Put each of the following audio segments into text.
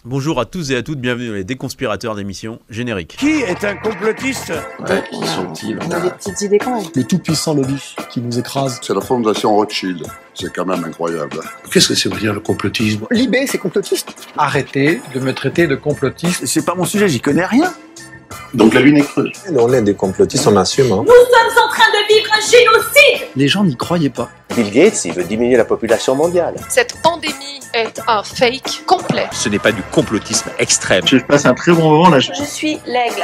Bonjour à tous et à toutes, bienvenue dans les Déconspirateurs d'émission Générique. Qui est un complotiste? Ouais, qui sont-ils? On a des petites idées quand même. Le tout-puissant lobby qui nous écrase. C'est la fondation Rothschild. C'est quand même incroyable. Qu'est-ce que ça veut dire le complotisme? L'IB, c'est complotiste. Arrêtez de me traiter de complotiste. C'est pas mon sujet, j'y connais rien. Donc la lune est creuse. On est des complotistes, on assume. Hein. Nous sommes en train de vivre un génocide! Les gens n'y croyaient pas. Bill Gates, il veut diminuer la population mondiale. Cette pandémie est un fake complet. Ce n'est pas du complotisme extrême. Je passe un très bon moment là. Je suis l'aigle.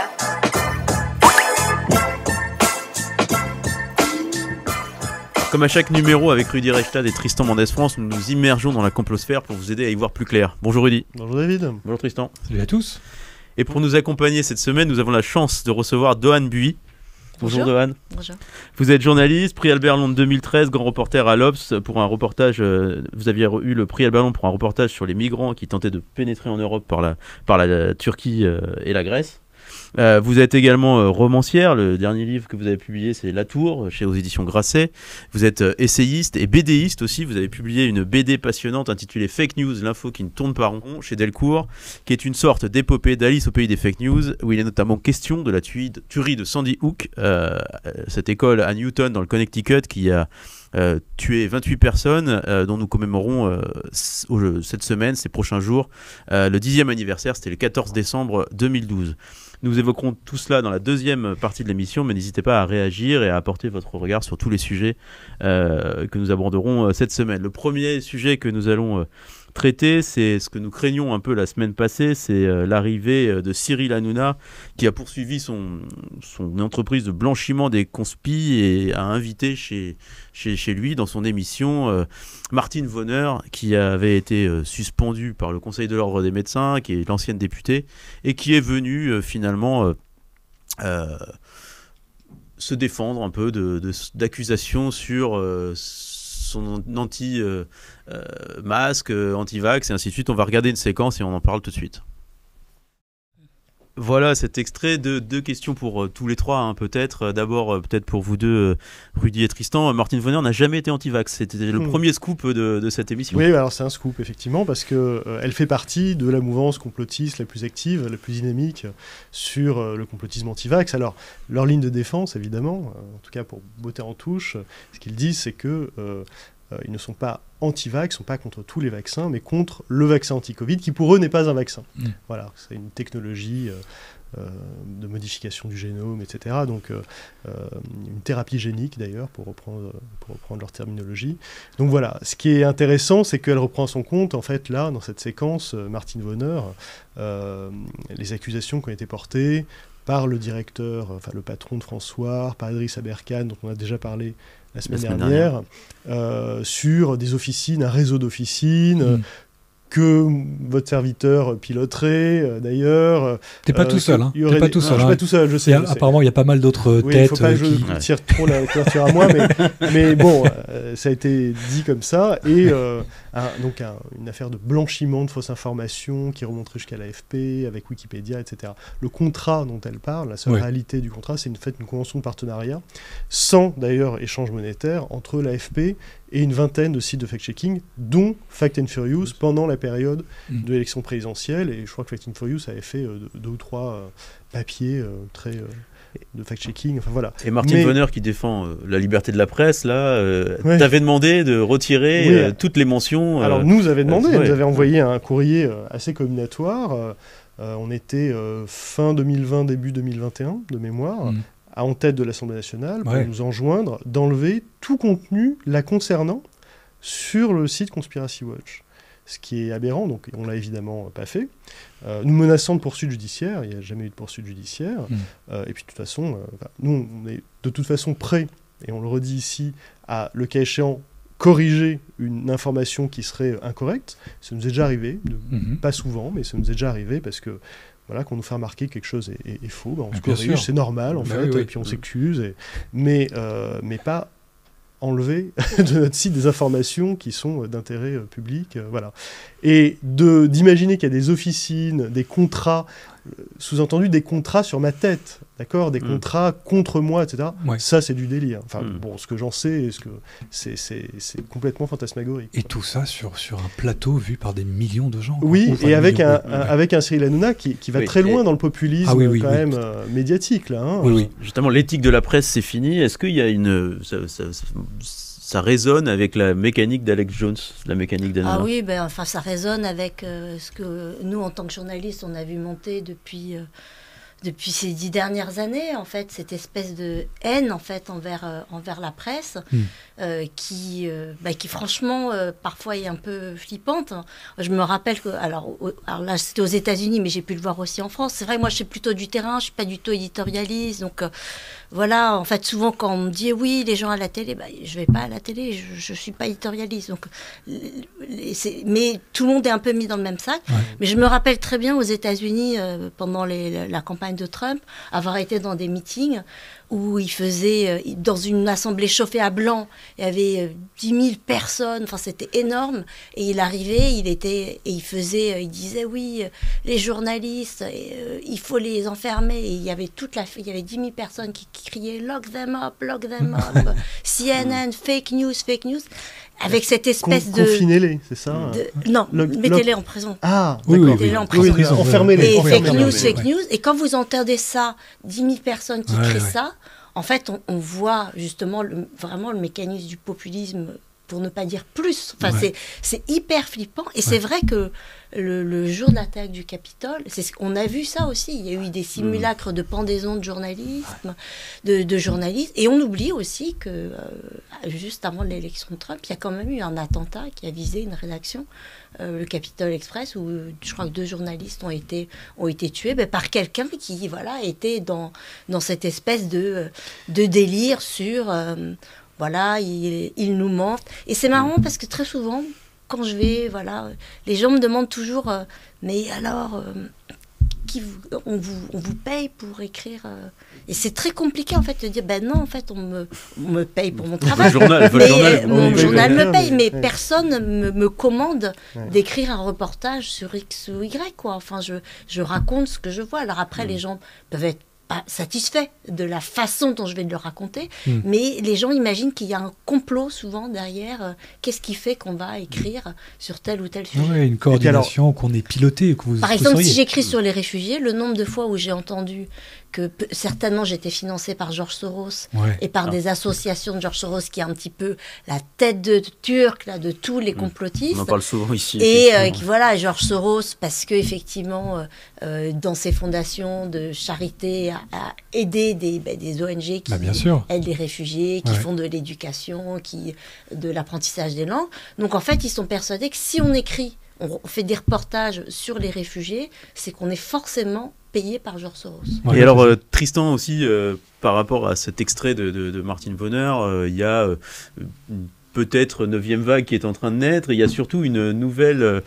Comme à chaque numéro avec Rudy Reichstad et Tristan Mendès France, nous nous immergeons dans la complosphère pour vous aider à y voir plus clair. Bonjour Rudy. Bonjour David. Bonjour Tristan. Salut à tous. Et pour nous accompagner cette semaine, nous avons la chance de recevoir Dohan Buis. Bonjour Dohan. Bonjour. Vous êtes journaliste, prix Albert Londres 2013, grand reporter à l'Obs pour un reportage. Vous aviez eu le prix Albert Londres pour un reportage sur les migrants qui tentaient de pénétrer en Europe par la Turquie et la Grèce. Vous êtes également romancière. Le dernier livre que vous avez publié, c'est La Tour, aux éditions Grasset. Vous êtes essayiste et BDiste aussi. Vous avez publié une BD passionnante intitulée Fake News, l'info qui ne tourne pas rond, chez Delcourt, qui est une sorte d'épopée d'Alice au pays des fake news, où il est notamment question de la tuerie de Sandy Hook, cette école à Newton dans le Connecticut qui a tué 28 personnes, dont nous commémorons cette semaine, ces prochains jours, le 10e anniversaire. C'était le 14 décembre 2012. Nous évoquerons tout cela dans la deuxième partie de l'émission, mais n'hésitez pas à réagir et à apporter votre regard sur tous les sujets que nous aborderons cette semaine. Le premier sujet que nous allons traiter, c'est ce que nous craignions un peu la semaine passée, c'est l'arrivée de Cyril Hanouna, qui a poursuivi son entreprise de blanchiment des conspis et a invité chez lui, dans son émission, Martine Vonner, qui avait été suspendue par le Conseil de l'Ordre des médecins, qui est l'ancienne députée, et qui est venue finalement se défendre un peu d'accusations sur son anti-masque, anti-vax et ainsi de suite. On va regarder une séquence et on en parle tout de suite. Voilà cet extrait de deux questions pour tous les trois, hein, peut-être. D'abord, peut-être pour vous deux, Rudy et Tristan. Martine Vonner n'a jamais été anti-vax. C'était le premier scoop de cette émission. Oui, alors c'est un scoop, effectivement, parce qu'elle fait partie de la mouvance complotiste la plus active, la plus dynamique sur le complotisme anti-vax. Alors, leur ligne de défense, évidemment, en tout cas pour botter en touche, ce qu'ils disent, c'est que ils ne sont pas anti-vax, ils ne sont pas contre tous les vaccins, mais contre le vaccin anti-Covid, qui pour eux n'est pas un vaccin. Voilà, c'est une technologie de modification du génome, etc. Donc, une thérapie génique, d'ailleurs, pour reprendre leur terminologie. Donc voilà, ce qui est intéressant, c'est qu'elle reprend à son compte, en fait, là, dans cette séquence, Martine Vonner, les accusations qui ont été portées par le directeur, enfin le patron de François, par Idriss Aberkane, dont on a déjà parlé la semaine dernière. Sur des officines, un réseau d'officines, que votre serviteur piloterait, d'ailleurs. T'es pas tout seul, hein. Je suis pas tout seul, je sais. Apparemment, il y a a pas mal d'autres têtes. Il faut pas que je tire trop la couverture à moi, mais bon, ça a été dit comme ça. Et donc, une affaire de blanchiment de fausses informations qui remonterait jusqu'à l'AFP, avec Wikipédia, etc. Le contrat dont elle parle, la seule réalité du contrat, c'est une convention de partenariat, sans d'ailleurs échange monétaire, entre l'AFP et une vingtaine de sites de fact-checking, dont Fact and Furious, pendant la période de l'élection présidentielle. Et je crois que Fact and Furious avait fait 2 ou 3 papiers de fact-checking, enfin voilà. Et Martine Vonner, qui défend la liberté de la presse, là, t'avait demandé de retirer toutes les mentions. Alors nous avait demandé, elle nous avait envoyé un courrier assez comminatoire. On était fin 2020, début 2021, de mémoire, en tête de l'Assemblée nationale, pour nous enjoindre d'enlever tout contenu la concernant sur le site Conspiracy Watch. Ce qui est aberrant, donc on l'a évidemment pas fait. Nous menaçant de poursuites judiciaires, il n'y a jamais eu de poursuite judiciaire. Et puis de toute façon, nous on est de toute façon prêts, et on le redit ici, à, le cas échéant, corriger une information qui serait incorrecte. Ça nous est déjà arrivé, pas souvent, mais ça nous est déjà arrivé parce que voilà, qu'on nous fait remarquer que quelque chose est faux, on se corrige, c'est normal en fait, et puis on s'excuse, mais pas enlever de notre site des informations qui sont d'intérêt public, voilà. Et d'imaginer qu'il y a des officines, des contrats sous-entendu des contrats sur ma tête, d'accord, des contrats contre moi, etc. Ouais. Ça, c'est du délire. Enfin, bon, ce que j'en sais, c'est complètement fantasmagorique. Et tout ça sur un plateau vu par des millions de gens. Oui, Enfin, et avec un Cyril Hanouna qui va très loin dans le populisme médiatique, là. Hein. Oui. Justement, l'éthique de la presse, c'est fini. Est-ce qu'il y a ça résonne avec la mécanique d'Alex Jones, la mécanique d'Hanouna? Ah oui, ça résonne avec ce que nous, en tant que journalistes, on a vu monter depuis ces 10 dernières années, en fait, cette espèce de haine, en fait, envers la presse, qui franchement, parfois est un peu flippante. Je me rappelle que, alors là, c'était aux États-Unis, mais j'ai pu le voir aussi en France. C'est vrai, moi, je suis plutôt du terrain, je suis pas du tout éditorialiste, donc voilà. En fait, souvent, quand on me dit oui, les gens à la télé, je vais pas à la télé, je suis pas éditorialiste. Donc, mais tout le monde est un peu mis dans le même sac. Ouais. Mais je me rappelle très bien aux États-Unis, pendant la campagne de Trump, avoir été dans des meetings où il faisait, dans une assemblée chauffée à blanc, il y avait 10 000 personnes, enfin c'était énorme, et il arrivait, il disait oui, les journalistes, il faut les enfermer, et il y avait 10 000 personnes qui criaient lock them up, CNN, fake news, avec cette espèce de... Confinez-les, c'est ça Non, mettez-les en prison. Ah, d'accord. Mettez-les en prison. Enfermez-les. Et fake news, et quand vous entendez ça, 10 000 personnes qui crient ça, en fait, on voit justement vraiment le mécanisme du populisme, pour ne pas dire plus. Enfin, c'est hyper flippant. Et c'est vrai que le jour de l'attaque du Capitole, on a vu ça aussi. Il y a eu des simulacres de pendaison de journalisme, de journalistes. Et on oublie aussi que, juste avant l'élection de Trump, il y a quand même eu un attentat qui a visé une rédaction, le Capitol Express, où je crois que 2 journalistes ont été tués par quelqu'un qui était dans cette espèce de délire sur... il nous ment. Et c'est marrant parce que très souvent, quand je vais, les gens me demandent toujours, mais alors, on vous paye pour écrire Et c'est très compliqué en fait de dire, non, en fait, on me paye pour mon travail. Mon journal me paye, mais personne ne me commande d'écrire un reportage sur X ou Y, quoi. Enfin, je raconte ce que je vois. Alors après, les gens peuvent être pas satisfaits de la façon dont je vais le raconter, mais les gens imaginent qu'il y a un complot souvent derrière. Qu'est-ce qui fait qu'on va écrire sur tel ou tel sujet? Oui, une coordination, qu'on est piloté. Par exemple, si j'écris sur les réfugiés, le nombre de fois où j'ai entendu que certainement j'étais financée par George Soros et par des associations de George Soros qui est un petit peu la tête de turc là, de tous les complotistes. On en parle souvent ici. Et George Soros, parce qu'effectivement, dans ses fondations de charité, a aidé des ONG qui aident les réfugiés, qui font de l'éducation, de l'apprentissage des langues. Donc en fait, ils sont persuadés que si on écrit, on fait des reportages sur les réfugiés, c'est qu'on est forcément payé par George Soros. Et alors, Tristan aussi, par rapport à cet extrait de Martin Wohner, il y a peut-être 9e vague qui est en train de naître, et il y a surtout une nouvelle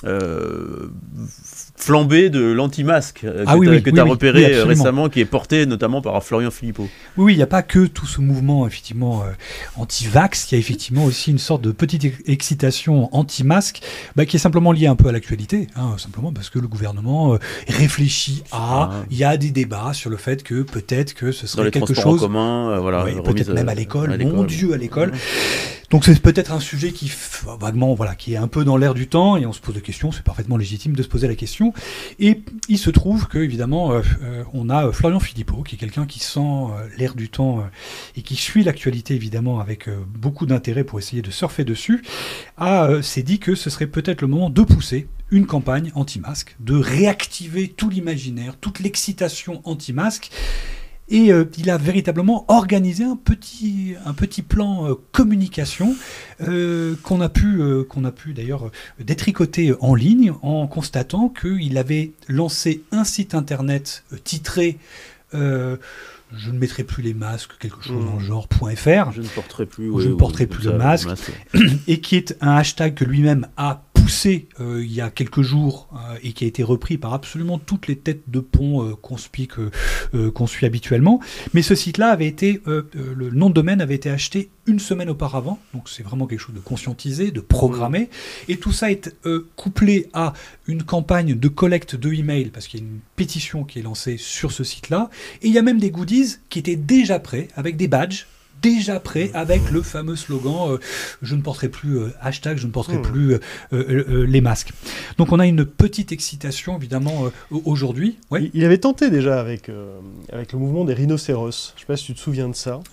flambée de l'anti-masque que tu as repéré récemment, qui est portée notamment par Florian Philippot. Oui, il n'y a pas que tout ce mouvement effectivement anti-vax, il y a effectivement aussi une sorte de petite excitation anti-masque qui est simplement liée un peu à l'actualité, simplement parce que le gouvernement réfléchit il y a des débats sur le fait que peut-être que ce serait quelque chose... en commun, peut-être même à l'école, mon Dieu, à l'école. Donc c'est peut-être un sujet qui vaguement, qui est un peu dans l'air du temps, et on se pose des questions, c'est parfaitement légitime de se poser la question. Et il se trouve que évidemment, on a Florian Philippot, qui est quelqu'un qui sent l'air du temps et qui suit l'actualité évidemment avec beaucoup d'intérêt pour essayer de surfer dessus, s'est dit que ce serait peut-être le moment de pousser une campagne anti-masque, de réactiver tout l'imaginaire, toute l'excitation anti-masque. Et il a véritablement organisé un petit plan communication qu'on a pu d'ailleurs détricoter en ligne en constatant qu'il avait lancé un site internet titré je ne mettrai plus les masques, quelque chose dans le genre .fr. Je ne porterai plus, le masque. Et qui est un hashtag que lui-même a poussé il y a quelques jours et qui a été repris par absolument toutes les têtes de pont qu'on suit habituellement. Mais ce site-là avait été, le nom de domaine avait été acheté une semaine auparavant, donc c'est vraiment quelque chose de conscientisé, de programmé, et tout ça est couplé à une campagne de collecte de emails, parce qu'il y a une pétition qui est lancée sur ce site-là, et il y a même des goodies qui étaient déjà prêts, avec des badges, déjà prêt avec le fameux slogan je ne porterai plus hashtag, je ne porterai plus les masques. Donc on a une petite excitation évidemment aujourd'hui. Ouais. Il avait tenté déjà avec le mouvement des rhinocéros, je ne sais pas si tu te souviens de ça,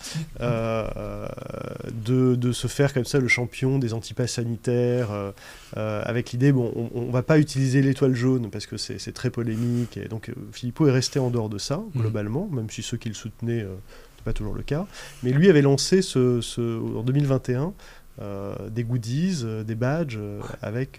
de se faire comme ça le champion des antipasses sanitaires, avec l'idée, bon, on ne va pas utiliser l'étoile jaune parce que c'est très polémique, et donc Philippot est resté en dehors de ça, globalement, même si ceux qui le soutenaient pas toujours le cas, mais lui avait lancé en 2021 des goodies, des badges avec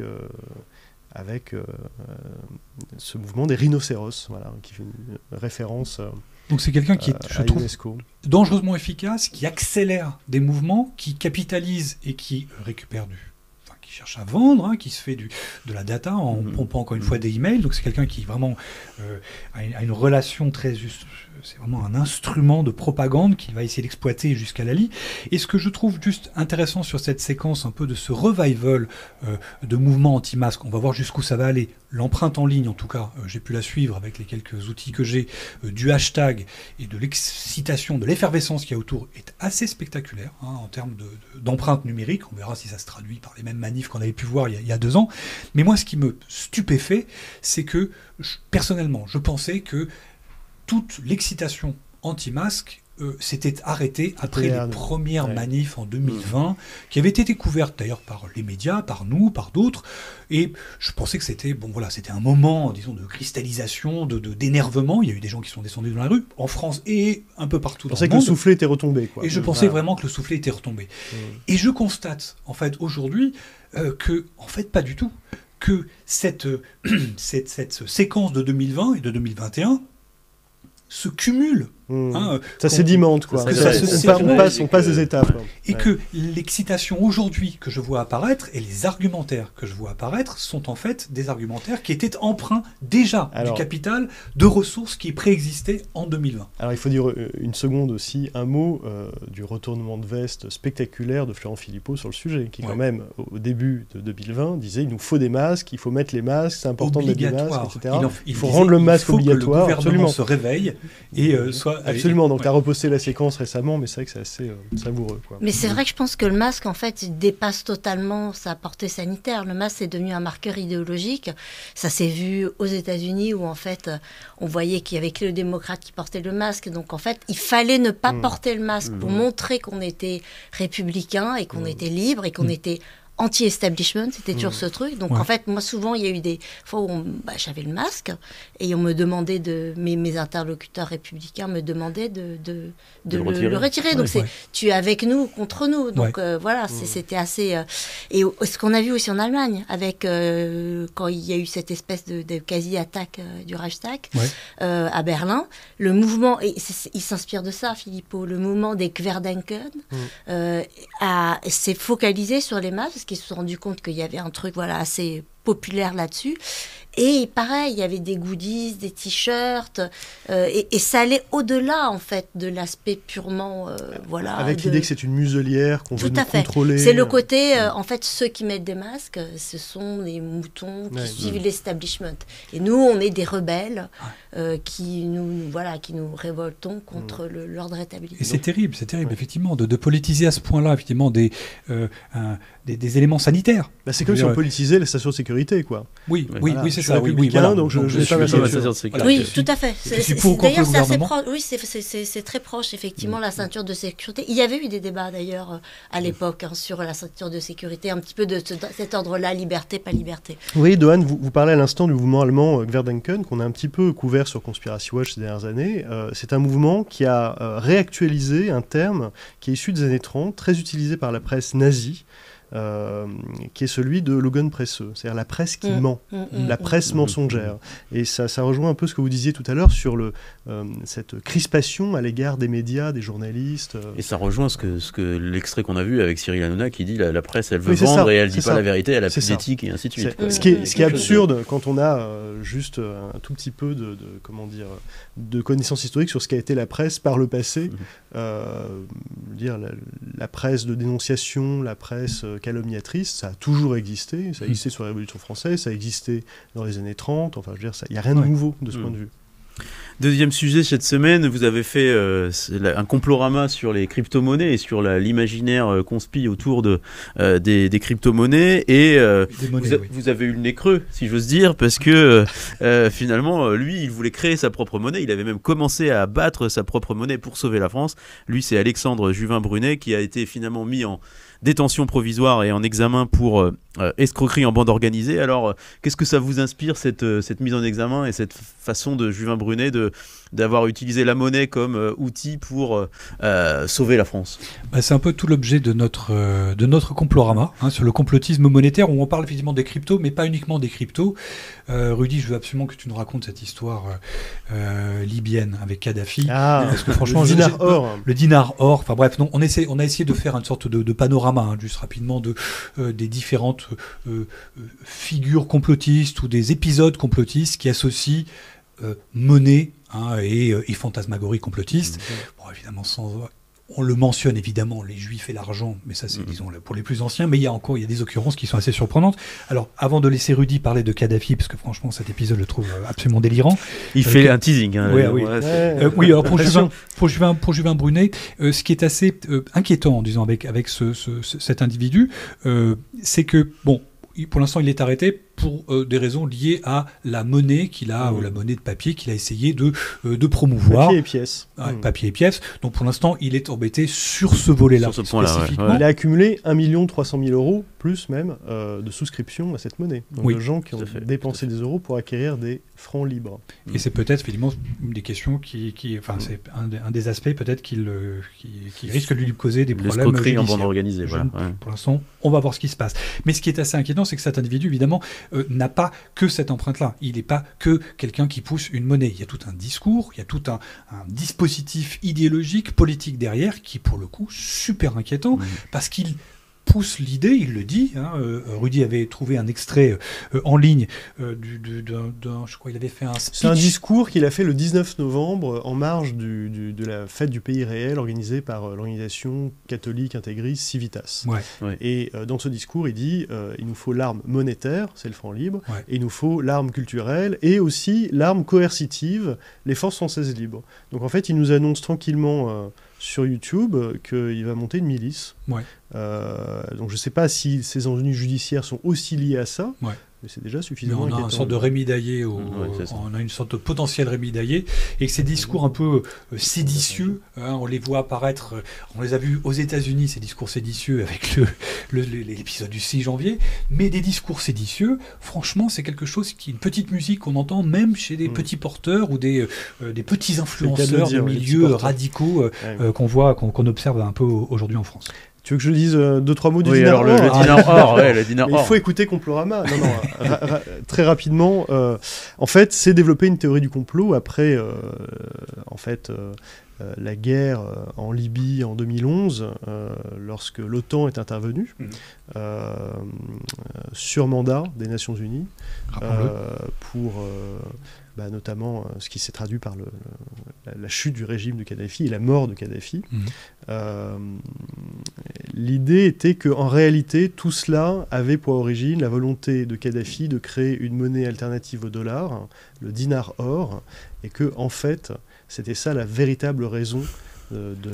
ce mouvement des rhinocéros, voilà, qui fait une référence donc c'est quelqu'un qui est, je trouve, UNESCO. Dangereusement efficace, qui accélère des mouvements, qui capitalise et qui récupère qui cherche à vendre, qui se fait de la data en pompant encore une fois des emails. Donc c'est quelqu'un qui vraiment a une relation très juste. C'est vraiment un instrument de propagande qu'il va essayer d'exploiter jusqu'à la lie. Et ce que je trouve juste intéressant sur cette séquence un peu de ce revival de mouvements anti-masques, on va voir jusqu'où ça va aller. L'empreinte en ligne, en tout cas, j'ai pu la suivre avec les quelques outils que j'ai, du hashtag et de l'excitation, de l'effervescence qu'il y a autour, est assez spectaculaire en termes d'empreinte numérique. On verra si ça se traduit par les mêmes manifs qu'on avait pu voir il y a 2 ans. Mais moi, ce qui me stupéfait, c'est que, personnellement, je pensais que toute l'excitation anti-masque s'était arrêtée après les premières manifs en 2020, qui avaient été couvertes d'ailleurs par les médias, par nous, par d'autres, et je pensais que c'était c'était un moment, disons, de cristallisation, d'énervement. Il y a eu des gens qui sont descendus dans la rue, en France et un peu partout dans le monde. Je pensais que le soufflet était retombé, quoi. Et je pensais vraiment que le soufflet était retombé. Et je constate, en fait, aujourd'hui, que, en fait, pas du tout, que cette séquence de 2020 et de 2021 se cumule. Ça sédimente, quoi. On passe des étapes. Et que l'excitation aujourd'hui que je vois apparaître et les argumentaires que je vois apparaître sont en fait des argumentaires qui étaient empreints déjà du capital de ressources qui préexistaient en 2020. Alors il faut dire une seconde aussi, un mot du retournement de veste spectaculaire de Florent Philippot sur le sujet, qui quand même, au début de 2020, disait il nous faut des masques, il faut mettre les masques, c'est important de mettre des masques, etc. Il faut rendre le masque obligatoire. Il faut que le gouvernement se réveille et soit... Absolument, donc tu as reposté la séquence récemment, mais c'est vrai que c'est assez savoureux, quoi. Mais c'est vrai que je pense que le masque, en fait, il dépasse totalement sa portée sanitaire. Le masque est devenu un marqueur idéologique. Ça s'est vu aux États-Unis où, en fait, on voyait qu'il y avait que le démocrate qui portait le masque. Donc, en fait, il fallait ne pas porter le masque pour montrer qu'on était républicain et qu'on était libre et qu'on était anti-establishment, c'était toujours ce truc. Donc en fait, moi souvent, il y a eu des fois où j'avais le masque et on me demandait mes interlocuteurs républicains me demandaient de le retirer. Donc tu es avec nous ou contre nous. Donc voilà, c'était assez... Et ce qu'on a vu aussi en Allemagne, avec quand il y a eu cette espèce de quasi-attaque du Reichstag à Berlin, le mouvement, et il s'inspire de ça, Philippot, le mouvement des Querdenken s'est focalisé sur les masques, parce qu'ils se sont rendus compte qu'il y avait un truc assez populaire là-dessus. Et pareil, il y avait des goodies, des t-shirts, et ça allait au-delà, en fait, de l'aspect purement, Avec l'idée que c'est une muselière qu'on veut nous contrôler. C'est le côté, en fait, ceux qui mettent des masques, ce sont des moutons qui suivent l'establishment. Et nous, on est des rebelles qui nous révoltons contre l'ordre établi. Et c'est terrible, effectivement, de politiser à ce point-là, effectivement, des éléments sanitaires. C'est comme si on politisait les stations de sécurité, quoi. Oui, c'est ça. Donc je vais pas mettre la ceinture de sécurité. Oui, tout à fait. D'ailleurs, c'est assez proche. Oui, c'est très proche, effectivement, la ceinture de sécurité. Il y avait eu des débats, d'ailleurs, à l'époque, sur la ceinture de sécurité, un petit peu de cet ordre-là, liberté, pas liberté. Oui, Dohan, vous parlez à l'instant du mouvement allemand Querdenken, qu'on a un petit peu couvert sur Conspiracy Watch ces dernières années. C'est un mouvement qui a réactualisé un terme qui est issu des années 30, très utilisé par la presse nazie, qui est celui de l'augenpresse, c'est-à-dire la presse qui ment, la presse mensongère. Et ça rejoint un peu ce que vous disiez tout à l'heure sur cette crispation à l'égard des médias, des journalistes. Et ça rejoint ce que l'extrait qu'on a vu avec Cyril Hanouna qui dit la presse elle veut vendre et elle dit pas la vérité, elle a plus d'éthique et ainsi de suite. Ce qui est absurde quand on a juste un tout petit peu de connaissances historiques sur ce qu'a été la presse par le passé. La presse de dénonciation, la presse calomniatrice, ça a toujours existé. Ça a existé sur la Révolution française, ça a existé dans les années 30. Enfin, je veux dire, il n'y a rien de nouveau de ce point de vue. Deuxième sujet cette semaine, vous avez fait un complorama sur les crypto-monnaies et sur l'imaginaire conspi autour des crypto-monnaies et vous avez eu le nez creux, si j'ose dire, parce que finalement, lui, il voulait créer sa propre monnaie. Il avait même commencé à battre sa propre monnaie pour sauver la France. Lui, c'est Alexandre Juvin-Brunet qui a été finalement mis en détention provisoire et en examen pour escroquerie en bande organisée. Alors, qu'est-ce que ça vous inspire, cette mise en examen et cette façon de Juvin-Brunet d'avoir utilisé la monnaie comme outil pour sauver la France? C'est un peu tout l'objet de notre complorama, sur le complotisme monétaire, où on parle effectivement des cryptos, mais pas uniquement des cryptos. Rudy, je veux absolument que tu nous racontes cette histoire libyenne avec Kadhafi. Parce que franchement, le dinar or. Enfin bref, non, on a essayé de faire une sorte de panorama, juste rapidement, des différentes figures complotistes ou des épisodes complotistes qui associent monnaie et fantasmagorie complotiste. Bon, évidemment, on le mentionne évidemment, les Juifs et l'argent, mais ça c'est disons pour les plus anciens, mais il y a des occurrences qui sont assez surprenantes. Alors, avant de laisser Rudy parler de Kadhafi, parce que franchement cet épisode je le trouve absolument délirant. Il fait un teasing. Oui, alors pour Juvin Brunet, ce qui est assez inquiétant, disons, avec cet individu, c'est que, bon, pour l'instant il est arrêté pour des raisons liées à la monnaie qu'il a, ou la monnaie de papier qu'il a essayé de promouvoir. Papier et pièces. Papier et pièces. Donc pour l'instant, il est embêté sur ce volet-là. Sur ce point-là, il a accumulé 1 300 000 euros, plus même, de souscription à cette monnaie. Donc de gens qui ont dépensé des euros pour acquérir des francs libres. Et c'est peut-être effectivement une des questions c'est un des aspects peut-être qui risque de lui causer des problèmes judiciaires. En bande organisée. Pour l'instant, on va voir ce qui se passe. Mais ce qui est assez inquiétant, c'est que cet individu, évidemment, n'a pas que cette empreinte-là. Il n'est pas que quelqu'un qui pousse une monnaie. Il y a tout un discours, il y a tout un dispositif idéologique, politique derrière, qui est pour le coup super inquiétant, parce qu'il pousse l'idée, il le dit. Rudy avait trouvé un extrait en ligne je crois qu'il avait fait un speech. C'est un discours qu'il a fait le 19 novembre en marge de la fête du pays réel organisée par l'organisation catholique intégriste Civitas. Et dans ce discours, il dit il nous faut l'arme monétaire, c'est le franc libre, et il nous faut l'arme culturelle et aussi l'arme coercitive, les forces françaises libres. Donc en fait, il nous annonce tranquillement sur YouTube qu'il va monter une milice. Donc je ne sais pas si ces ennuis judiciaires sont aussi liés à ça, mais c'est déjà suffisamment inquiétant. On a une sorte de Rémi Daillé, on a une sorte de potentiel Rémi Daillé, et que ces discours un peu séditieux, on les voit apparaître, on les a vus aux États-Unis, ces discours séditieux avec l'épisode du 6 janvier, mais des discours séditieux, franchement, c'est quelque chose qui est une petite musique qu'on entend même chez des petits porteurs ou des petits influenceurs de milieux radicaux qu'on observe un peu aujourd'hui en France. Tu veux que je dise 2-3 mots du dinar or? Le dinar or, le dinar or. Il faut écouter Complorama. Très rapidement. En fait, c'est développer une théorie du complot après, la guerre en Libye en 2011, lorsque l'OTAN est intervenue sur mandat des Nations Unies pour notamment ce qui s'est traduit par la chute du régime de Kadhafi et la mort de Kadhafi. L'idée était qu'en réalité, tout cela avait pour origine la volonté de Kadhafi de créer une monnaie alternative au dollar, le dinar or, et que en fait, c'était ça la véritable raison de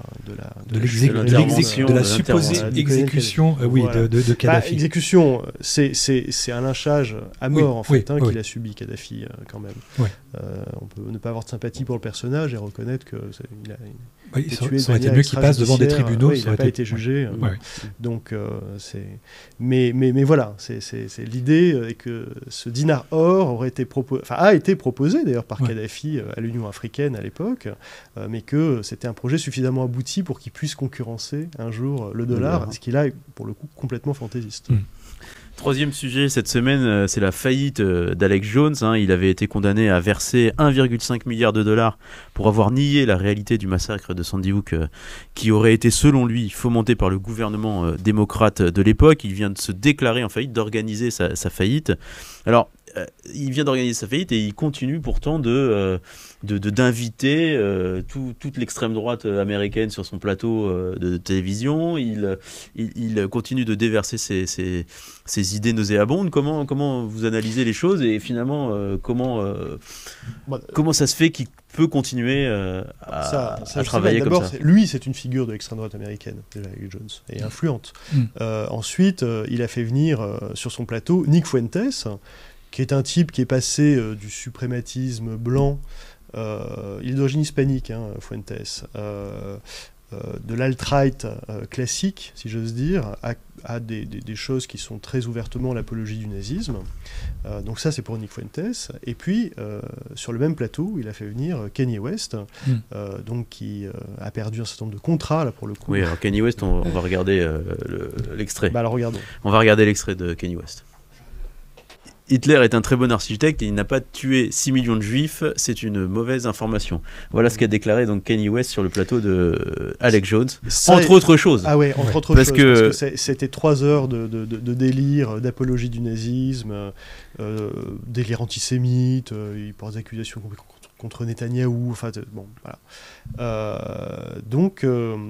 la supposée exécution de Kadhafi. Exécution, c'est un lynchage à mort qu'il a subi Kadhafi quand même. On peut ne pas avoir de sympathie pour le personnage et reconnaître que ça aurait été mieux qu'il passe devant des tribunaux. Il n'a pas été jugé. Donc mais voilà, c'est l'idée que ce dinar or a été proposé d'ailleurs par Kadhafi à l'Union africaine à l'époque, mais que c'était un projet suffisamment abouti pour qu'il puisse concurrencer un jour le dollar, ce qui là est pour le coup complètement fantaisiste. Troisième sujet cette semaine, c'est la faillite d'Alex Jones. Il avait été condamné à verser 1,5 milliard de dollars pour avoir nié la réalité du massacre de Sandy Hook, qui aurait été selon lui fomenté par le gouvernement démocrate de l'époque. Il vient de se déclarer en faillite, d'organiser sa faillite. Alors, il vient d'organiser sa faillite et il continue pourtant d'inviter toute l'extrême droite américaine sur son plateau de télévision. Il continue de déverser ses idées nauséabondes. Comment vous analysez les choses et finalement comment ça se fait qu'il peut continuer à travailler comme ça? D'abord, lui, c'est une figure de l'extrême droite américaine, déjà, Alex Jones, et influente. Ensuite, il a fait venir sur son plateau Nick Fuentes, qui est un type qui est passé du suprématisme blanc, il est d'origine hispanique, Fuentes, de l'alt-right classique, si j'ose dire, à des choses qui sont très ouvertement l'apologie du nazisme. Donc ça, c'est pour Nick Fuentes. Et puis, sur le même plateau, il a fait venir Kanye West, donc qui a perdu un certain nombre de contrats, là, pour le coup. Oui, alors Kanye West, on va regarder l'extrait. Alors, regardons. On va regarder l'extrait de Kanye West. Hitler est un très bon architecte et il n'a pas tué 6 millions de juifs, c'est une mauvaise information. Voilà ce qu'a déclaré donc Kanye West sur le plateau de Alex Jones, entre autres choses. Ah ouais, entre autres choses, parce que c'était 3 heures de délire, d'apologie du nazisme, délire antisémite, il porte des accusations contre Netanyahou, enfin bon, voilà. Donc...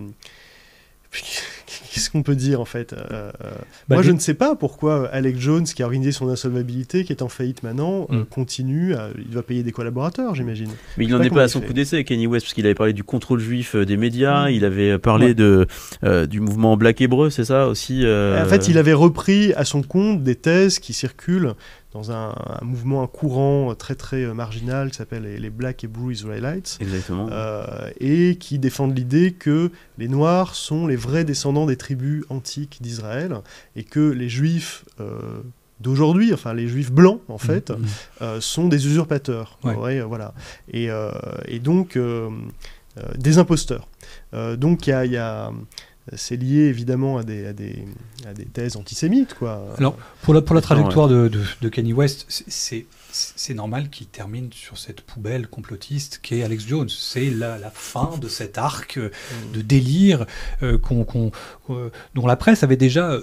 qu'est-ce qu'on peut dire en fait moi je ne sais pas pourquoi Alex Jones, qui a organisé son insolvabilité, qui est en faillite maintenant, continue, il doit payer des collaborateurs, j'imagine. Mais il n'en est pas à son coup d'essai, Kanye West, parce qu'il avait parlé du contrôle juif des médias, il avait parlé du mouvement Black Hébreu, c'est ça aussi En fait, il avait repris à son compte des thèses qui circulent dans un mouvement, un courant très très marginal qui s'appelle les Black Hebrew Israelites. Exactement. Et qui défendent l'idée que les Noirs sont les vrais descendants des tribus antiques d'Israël et que les Juifs d'aujourd'hui, enfin les Juifs blancs en fait, sont des usurpateurs. Voilà. Et donc des imposteurs. Donc il y a c'est lié évidemment à des thèses antisémites, quoi. Alors, pour la trajectoire de Kanye West, c'est normal qu'il termine sur cette poubelle complotiste qu'est Alex Jones. C'est la fin de cet arc de délire dont la presse avait déjà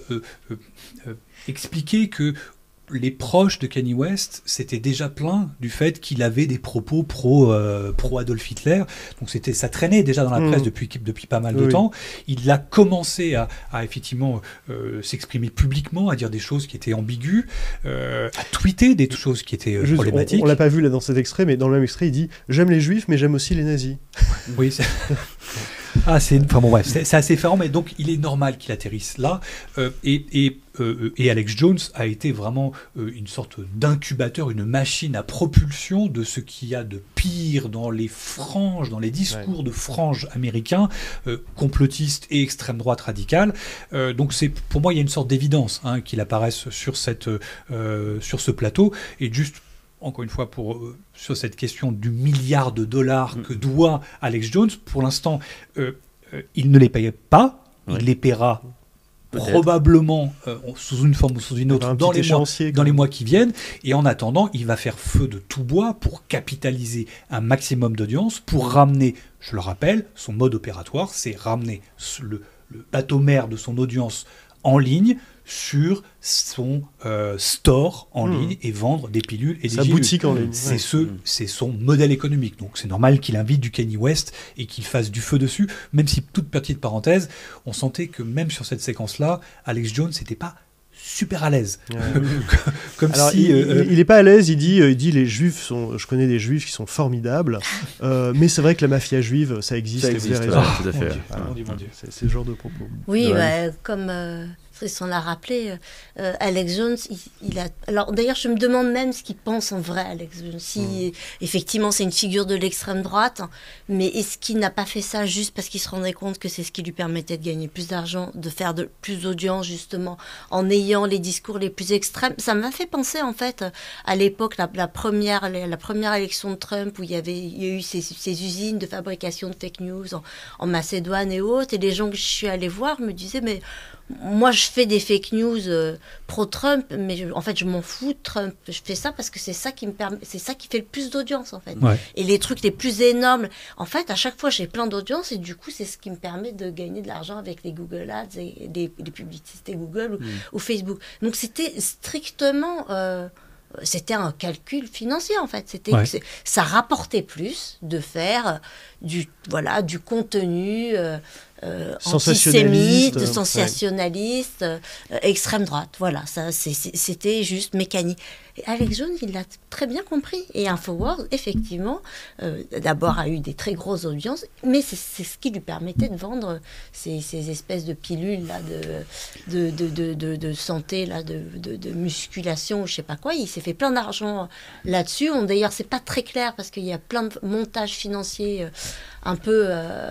expliqué que les proches de Kanye West s'étaient déjà plaints du fait qu'il avait des propos pro Adolf Hitler. Donc ça traînait déjà dans la presse depuis pas mal de temps. Il a commencé à effectivement s'exprimer publiquement, à dire des choses qui étaient ambiguës, à tweeter des choses qui étaient problématiques. On l'a pas vu là dans cet extrait, mais dans le même extrait, il dit « J'aime les juifs, mais j'aime aussi les nazis ». Oui, c'est assez effarant, mais donc il est normal qu'il atterrisse là. Et Alex Jones a été vraiment une sorte d'incubateur, une machine à propulsion de ce qu'il y a de pire dans les franges, dans les discours de franges américains, complotistes et extrême droite radicale. Donc pour moi, il y a une sorte d'évidence qu'il apparaisse sur ce plateau. Et juste, encore une fois, sur cette question du milliard de dollars que doit Alex Jones, pour l'instant, il ne les paye pas, il les paiera probablement sous une forme ou sous une autre dans les mois qui viennent, et en attendant, il va faire feu de tout bois pour capitaliser un maximum d'audience, pour ramener, je le rappelle, son mode opératoire, c'est ramener le bateau mère de son audience en ligne sur son store en ligne et vendre des pilules et sa des boutique en ligne. C'est son modèle économique. Donc c'est normal qu'il invite du Kanye West et qu'il fasse du feu dessus, même si, toute petite parenthèse, on sentait que même sur cette séquence-là, Alex Jones n'était pas super à l'aise. Comme alors, si, il n'est pas à l'aise, il dit les juifs sont... Je connais des juifs qui sont formidables, mais c'est vrai que la mafia juive, ça existe. Ça existe, tout à fait. C'est ce genre de propos. Oui, comme auditrice, on l'a rappelé, Alex Jones, il a... Alors d'ailleurs, je me demande même ce qu'il pense en vrai, Alex Jones. Si effectivement c'est une figure de l'extrême droite, mais est-ce qu'il n'a pas fait ça juste parce qu'il se rendait compte que c'est ce qui lui permettait de gagner plus d'argent, de faire plus d'audience justement, en ayant les discours les plus extrêmes? Ça m'a fait penser en fait à l'époque, la première élection de Trump, où il y a eu ces usines de fabrication de fake news en Macédoine et autres, et les gens que je suis allée voir me disaient, mais moi je fais des fake news pro-Trump, mais en fait je m'en fous de Trump, je fais ça parce que c'est ça qui me permet, c'est ça qui fait le plus d'audience en fait. Ouais. Et les trucs les plus énormes, en fait à chaque fois j'ai plein d'audience, et du coup c'est ce qui me permet de gagner de l'argent avec les Google Ads et les publicités Google ou Facebook. Donc c'était strictement c'était un calcul financier en fait. C'était ça rapportait plus de faire du contenu antisémite, sensationnaliste, extrême droite. Voilà, ça c'était juste mécanique. Et Alex Jones, il l'a très bien compris. Et Infowars, effectivement, d'abord a eu des très grosses audiences, mais c'est ce qui lui permettait de vendre ces espèces de pilules là, de santé, là, de musculation, je sais pas quoi. Il s'est fait plein d'argent là-dessus. D'ailleurs, c'est pas très clair parce qu'il y a plein de montages financiers un peu,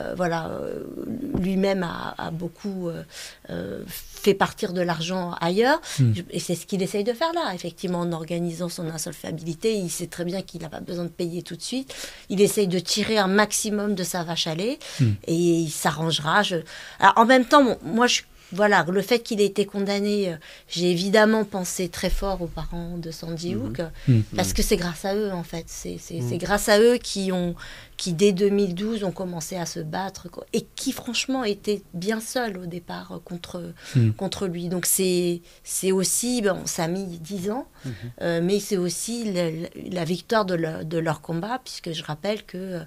lui-même a beaucoup fait partir de l'argent ailleurs, et c'est ce qu'il essaye de faire là, effectivement, en organisant son insolvabilité. Il sait très bien qu'il n'a pas besoin de payer tout de suite, il essaye de tirer un maximum de sa vache à lait, et il s'arrangera. Alors, en même temps, moi, voilà, le fait qu'il ait été condamné, j'ai évidemment pensé très fort aux parents de Sandy Hook, parce que c'est grâce à eux, en fait. C'est grâce à eux qui, dès 2012, ont commencé à se battre, et qui, franchement, étaient bien seuls au départ contre lui. Donc, c'est aussi, ça a mis 10 ans, mais c'est aussi la victoire de leur combat, puisque je rappelle que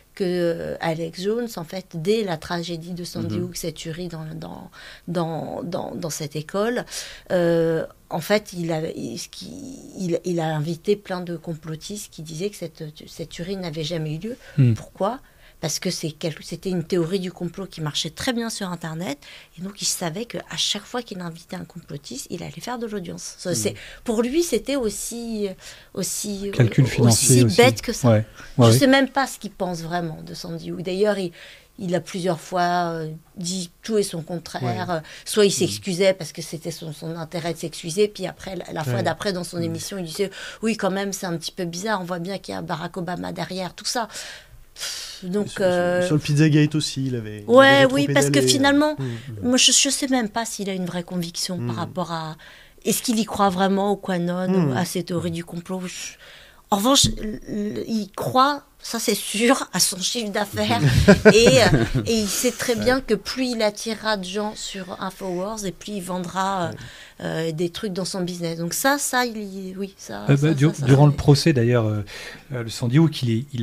Alex Jones, en fait, dès la tragédie de Sandy Hook, cette tuerie dans cette école, en fait, il a invité plein de complotistes qui disaient que cette tuerie n'avait jamais eu lieu. Pourquoi ? Parce que c'était une théorie du complot qui marchait très bien sur Internet, et donc il savait qu'à chaque fois qu'il invitait un complotiste, il allait faire de l'audience. Pour lui, c'était aussi calcul financier, aussi bête que ça. Je ne sais même pas ce qu'il pense vraiment de Sandy Hook. D'ailleurs, il a plusieurs fois dit tout et son contraire. Soit il s'excusait parce que c'était son intérêt de s'excuser, puis après, la fois d'après, dans son émission, il disait « Oui, quand même, c'est un petit peu bizarre, on voit bien qu'il y a Barack Obama derrière, tout ça. » Donc, sur le Pizzagate aussi, il avait parce que finalement, moi je sais même pas s'il a une vraie conviction par rapport à... Est-ce qu'il y croit vraiment au QAnon, à ces théories du complot? En revanche, il croit, ça c'est sûr, à son chiffre d'affaires, et il sait très bien que plus il attirera de gens sur Infowars, et plus il vendra des trucs dans son business. Donc durant le procès d'ailleurs, le Sandy Hook, il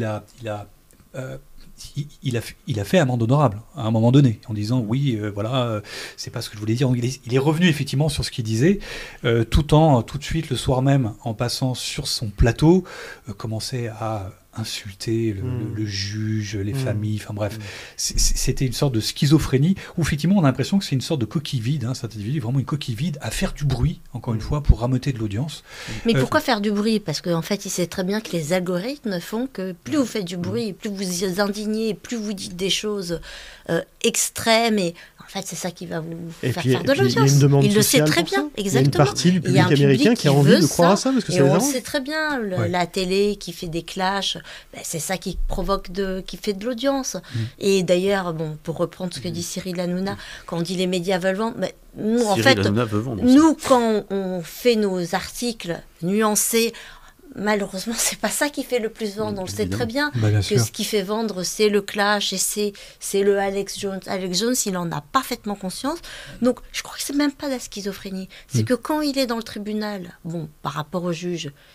a fait amende honorable à un moment donné, en disant c'est pas ce que je voulais dire. Donc, il est revenu effectivement sur ce qu'il disait, tout de suite le soir même, en passant sur son plateau, commençait à insulter le juge, les familles, enfin bref, c'était une sorte de schizophrénie où effectivement on a l'impression que c'est une sorte de coquille vide, cet individu est vraiment une coquille vide à faire du bruit, encore une fois, pour rameuter de l'audience. Mais pourquoi faire du bruit? Parce qu'en fait il sait très bien que les algorithmes font que plus vous faites du bruit, plus vous vous indignez, plus vous dites des choses extrêmes, et en fait c'est ça qui va vous faire de l'audience. Il le sait très bien, exactement. Il y a une partie du public américain qui a envie de croire à ça, parce que et on le sait très bien, la télé qui fait des clashs, c'est ça qui qui fait de l'audience. Et d'ailleurs, pour reprendre ce que dit Cyril Hanouna, quand on dit les médias veulent vendre, nous, en fait, quand on fait nos articles nuancés, malheureusement, c'est pas ça qui fait le plus vendre. On le sait très bien, que ce qui fait vendre, c'est le clash, et c'est le Alex Jones. Alex Jones, il en a parfaitement conscience. Donc, je crois que c'est même pas de la schizophrénie. C'est que quand il est dans le tribunal, par rapport au juge,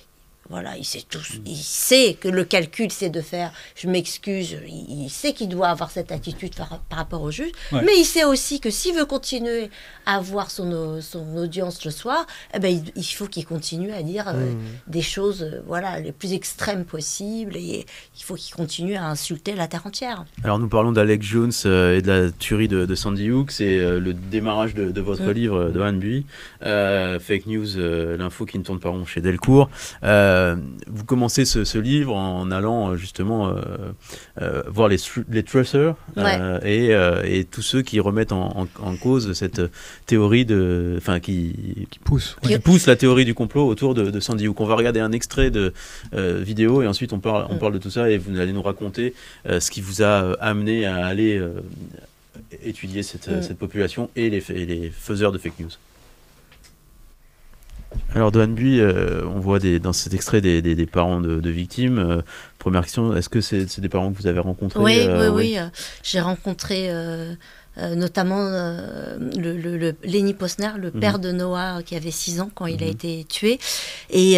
Voilà, il sait tout. Il sait que le calcul, c'est de faire « je m'excuse ». Il sait qu'il doit avoir cette attitude par rapport au juge. Ouais. Mais il sait aussi que s'il veut continuer à avoir son audience le soir, eh ben, il faut qu'il continue à dire des choses voilà, les plus extrêmes possibles. Et il faut qu'il continue à insulter la terre entière. Alors nous parlons d'Alex Jones et de la tuerie de Sandy Hook. C'est le démarrage de votre livre, de Anne Buis. Fake News, l'info qui ne tourne pas rond chez Delcourt. Vous commencez ce livre en allant justement voir les truthers et tous ceux qui remettent en cause cette théorie qui pousse la théorie du complot autour de Sandy Hook. On va regarder un extrait de vidéo et ensuite on parle de tout ça et vous allez nous raconter ce qui vous a amené à aller étudier cette population et les faiseurs de fake news. Alors, de Anne Buis, on voit dans cet extrait des parents de victimes. Première question, est-ce que c'est des parents que vous avez rencontrés? Oui. J'ai rencontré notamment Lenny Posner, le père de Noah, qui avait 6 ans quand il a été tué. Et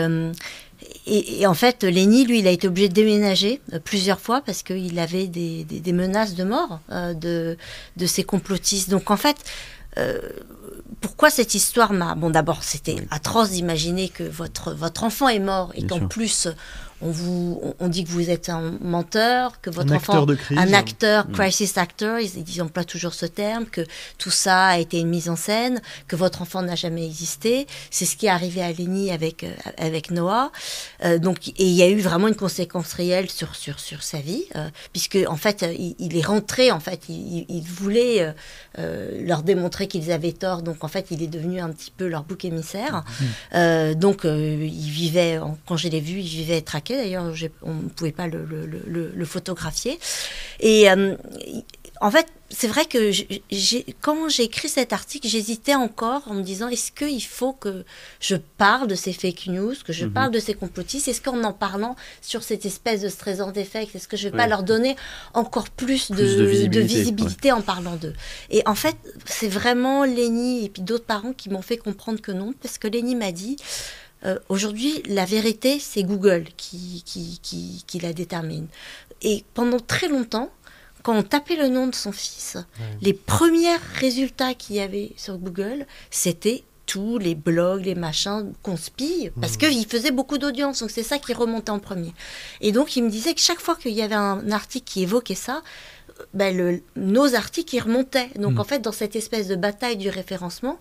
en fait, Lenny, lui, il a été obligé de déménager plusieurs fois parce qu'il avait des menaces de mort de ses complotistes. Donc, en fait... pourquoi cette histoire m'a... Bon, d'abord, c'était atroce d'imaginer que votre enfant est mort et qu'en plus, on dit que vous êtes un menteur, que votre enfant... Un acteur, crisis actor, ils emploient toujours ce terme, que tout ça a été une mise en scène, que votre enfant n'a jamais existé. C'est ce qui est arrivé à Lenny avec Noah. Donc, et il y a eu vraiment une conséquence réelle sur sa vie, puisque, en fait, il est rentré, en fait, il voulait leur démontrer qu'ils avaient tort, donc en fait il est devenu un petit peu leur bouc émissaire. Donc il vivait, quand je l'ai vu, il vivait traqué, d'ailleurs on ne pouvait pas le photographier. Et en fait, c'est vrai que quand j'ai écrit cet article, j'hésitais encore en me disant, est-ce qu'il faut que je parle de ces fake news, que je parle de ces complotistes? Est-ce qu'en parlant sur cette espèce de stressant d'effect, est-ce que je ne vais pas leur donner encore plus de visibilité en parlant d'eux? Et en fait, c'est vraiment Lenny et puis d'autres parents qui m'ont fait comprendre que non, parce que Lenny m'a dit... aujourd'hui, la vérité, c'est Google qui la détermine. Et pendant très longtemps, quand on tapait le nom de son fils, les premiers résultats qu'il y avait sur Google, c'était tous les blogs, les machins conspirent, parce qu'il faisait beaucoup d'audience, donc c'est ça qui remontait en premier. Et donc, il me disait que chaque fois qu'il y avait un article qui évoquait ça, nos articles y remontaient. Donc en fait, dans cette espèce de bataille du référencement,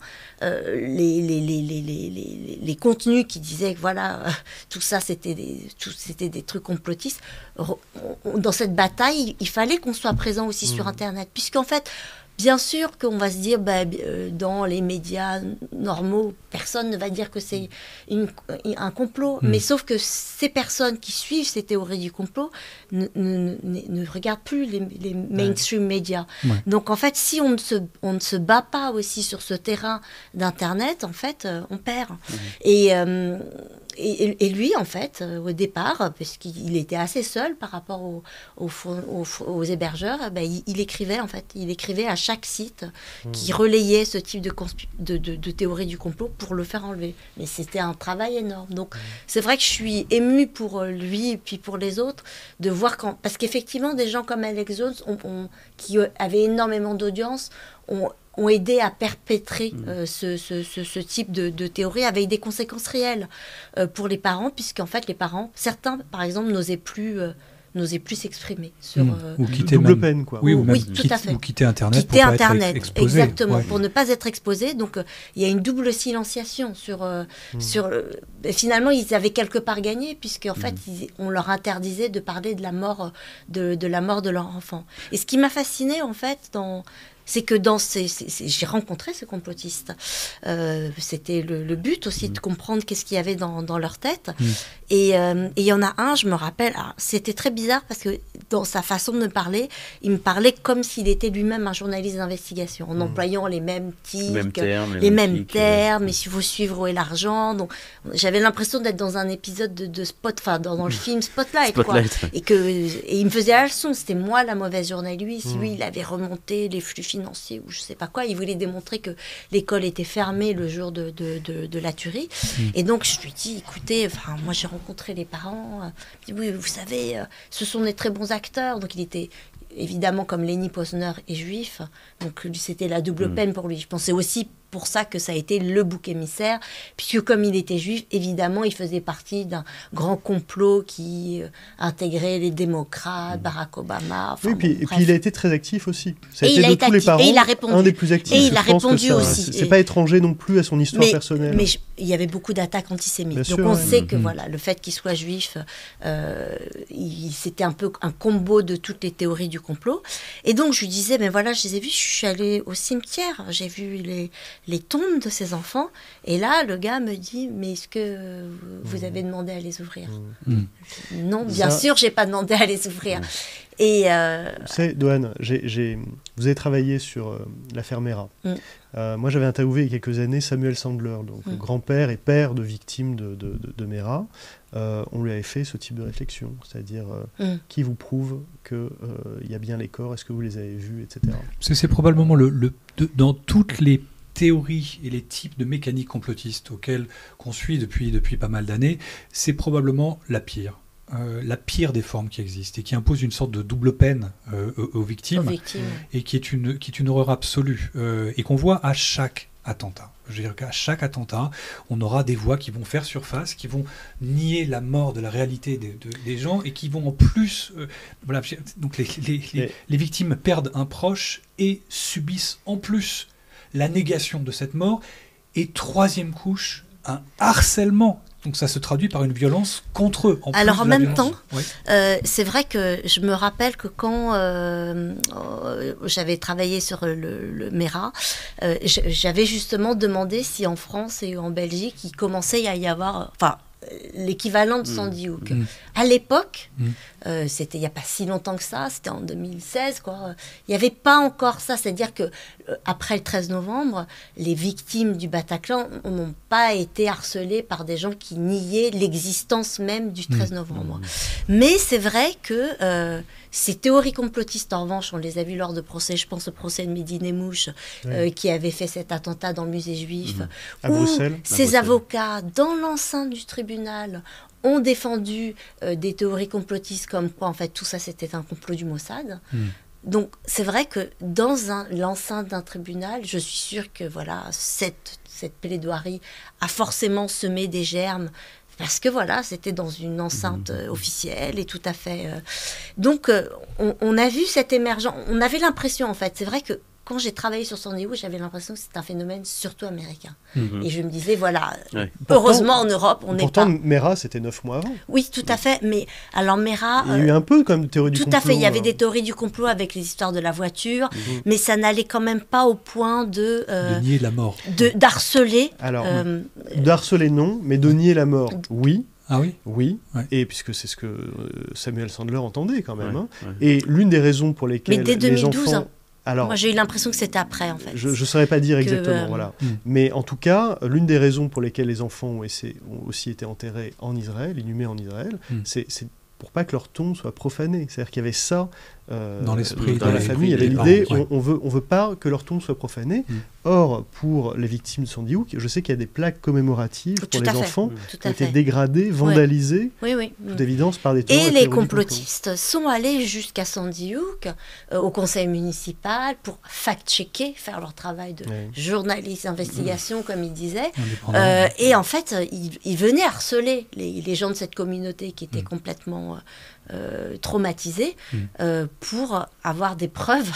les contenus qui disaient que voilà, tout ça c'était des trucs complotistes, dans cette bataille, il fallait qu'on soit présent aussi sur Internet, puisqu'en fait, bien sûr qu'on va se dire, dans les médias normaux, personne ne va dire que c'est un complot. Mais sauf que ces personnes qui suivent ces théories du complot ne regardent plus les mainstream médias. Donc en fait, si on ne se bat pas aussi sur ce terrain d'Internet, en fait, on perd. Et lui, en fait, au départ, parce qu'il était assez seul par rapport aux hébergeurs, il écrivait, en fait. Il écrivait à chaque site qui relayait ce type de théorie du complot pour le faire enlever. Mais c'était un travail énorme. Donc, c'est vrai que je suis émue pour lui et puis pour les autres de voir parce qu'effectivement, des gens comme Alex Jones, qui avaient énormément d'audience, ont aidé à perpétrer ce type de théorie avec des conséquences réelles pour les parents, puisqu'en fait, les parents, certains, par exemple, n'osaient plus s'exprimer sur ou quitter double peine, quoi. Oui, tout à fait. Ou quitter Internet quitter pour Internet, pas être exposé. Exactement, pour ne pas être exposé. Donc il y a une double silenciation sur finalement ils avaient quelque part gagné, puisqu'en fait on leur interdisait de parler de la mort de leur enfant. Et ce qui m'a fascinée en fait c'est que j'ai rencontré ces complotistes. C'était le but aussi de comprendre qu'est-ce qu'il y avait dans leur tête. Et il y en a un, je me rappelle, c'était très bizarre parce que dans sa façon de me parler, il me parlait comme s'il était lui-même un journaliste d'investigation, en employant les mêmes tics, les mêmes termes, et s'il faut suivre où est l'argent. Donc j'avais l'impression d'être dans un épisode de dans le film Spotlight. Quoi. Et il me faisait la leçon, c'était moi la mauvaise journaliste, lui il avait remonté les flux financiers financier ou je sais pas quoi. Il voulait démontrer que l'école était fermée le jour de la tuerie. Et donc, je lui dis, écoutez, moi, j'ai rencontré les parents. Il dit, oui, vous savez, ce sont des très bons acteurs. Donc, il était... Évidemment, comme Lenny Posner est juif, donc c'était la double peine pour lui. Je pensais aussi pour ça que ça a été le bouc émissaire, puisque comme il était juif, évidemment, il faisait partie d'un grand complot qui intégrait les démocrates, Barack Obama. Oui, et puis il a été très actif aussi. Ça a et été de tous les parents, un des plus actifs. Et il a répondu aussi. C'est pas étrangé non plus à son histoire personnelle. Mais il y avait beaucoup d'attaques antisémites. Bien donc sûr, on sait que voilà, le fait qu'il soit juif, c'était un peu un combo de toutes les théories du complot. Et donc je lui disais, mais voilà, je les ai vus, je suis allée au cimetière, j'ai vu les tombes de ces enfants. Et là, le gars me dit, mais est-ce que vous avez demandé à les ouvrir ? Non, bien sûr, j'ai pas demandé à les ouvrir. Et vous savez, Doane, vous avez travaillé sur l'affaire Mera. Moi, j'avais interviewé il y a quelques années Samuel Sandler, donc grand-père et père de victimes de Mera. On lui avait fait ce type de réflexion, c'est-à-dire qui vous prouve qu'il y a bien les corps, est-ce que vous les avez vus, etc. C'est probablement dans toutes les théories et les types de mécaniques complotistes auxquelles qu'on suit depuis pas mal d'années, c'est probablement la pire des formes qui existent et qui impose une sorte de double peine aux victimes. Et qui est une horreur absolue et qu'on voit à chaque attentat. Je veux dire qu'à chaque attentat, on aura des voix qui vont faire surface, qui vont nier la mort de la réalité des gens et qui vont en plus... voilà, donc les victimes perdent un proche et subissent en plus la négation de cette mort. Et troisième couche, un harcèlement. Donc ça se traduit par une violence contre eux. Alors en même temps, c'est vrai que je me rappelle que quand j'avais travaillé sur le Mera, j'avais justement demandé si en France et en Belgique, il commençait à y avoir... l'équivalent de Sandy Hook. À l'époque, c'était il n'y a pas si longtemps que ça, c'était en 2016, quoi. Il n'y avait pas encore ça, c'est-à-dire que après le 13 novembre, les victimes du Bataclan n'ont pas été harcelées par des gens qui niaient l'existence même du 13 novembre. Mais c'est vrai que ces théories complotistes, en revanche, on les a vues lors de procès, je pense au procès de Mehdi Nemmouche, qui avait fait cet attentat dans le musée juif, à Bruxelles. Ces avocats, dans l'enceinte du tribunal, ont défendu des théories complotistes comme quoi, en fait, tout ça, c'était un complot du Mossad. Donc, c'est vrai que dans l'enceinte d'un tribunal, je suis sûre que voilà, cette plaidoirie a forcément semé des germes. Parce que voilà, c'était dans une enceinte officielle et tout à fait... Donc, on a vu cette émergence. On avait l'impression, en fait, c'est vrai que quand j'ai travaillé sur Sandy Hook, j'avais l'impression que c'était un phénomène surtout américain. Et je me disais, voilà, heureusement en Europe, on n'est pas... Pourtant, Mera, c'était 9 mois avant. Oui, tout à fait. Mais alors, Mera... Il y a eu un peu comme de théorie du complot. Tout à fait. Il y avait des théories du complot avec les histoires de la voiture, mais ça n'allait quand même pas au point de nier la mort. D'harceler. Alors, d'harceler, non, mais de nier la mort, oui. Ah oui ? Oui, et puisque c'est ce que Samuel Sandler entendait quand même. Et l'une des raisons pour lesquelles mais dès 2012, les enfants... Alors, moi, j'ai eu l'impression que c'était après, en fait. Je ne saurais pas dire exactement, voilà. Mais en tout cas, l'une des raisons pour lesquelles les enfants ont aussi été enterrés en Israël, inhumés en Israël, c'est pour pas que leur tombe soit profanée. C'est-à-dire qu'il y avait ça dans l'esprit, dans la famille. Il y avait l'idée, on veut pas que leur tombe soit profanée. Or, pour les victimes de Sandy Hook, je sais qu'il y a des plaques commémoratives pour les enfants qui ont été dégradées, vandalisées, toute évidence, par des terroristes. Et les complotistes sont allés jusqu'à Sandy Hook, au conseil municipal, pour fact-checker, faire leur travail de journaliste d'investigation, comme ils disaient. Et en fait, ils venaient harceler les gens de cette communauté qui étaient complètement traumatisés pour avoir des preuves,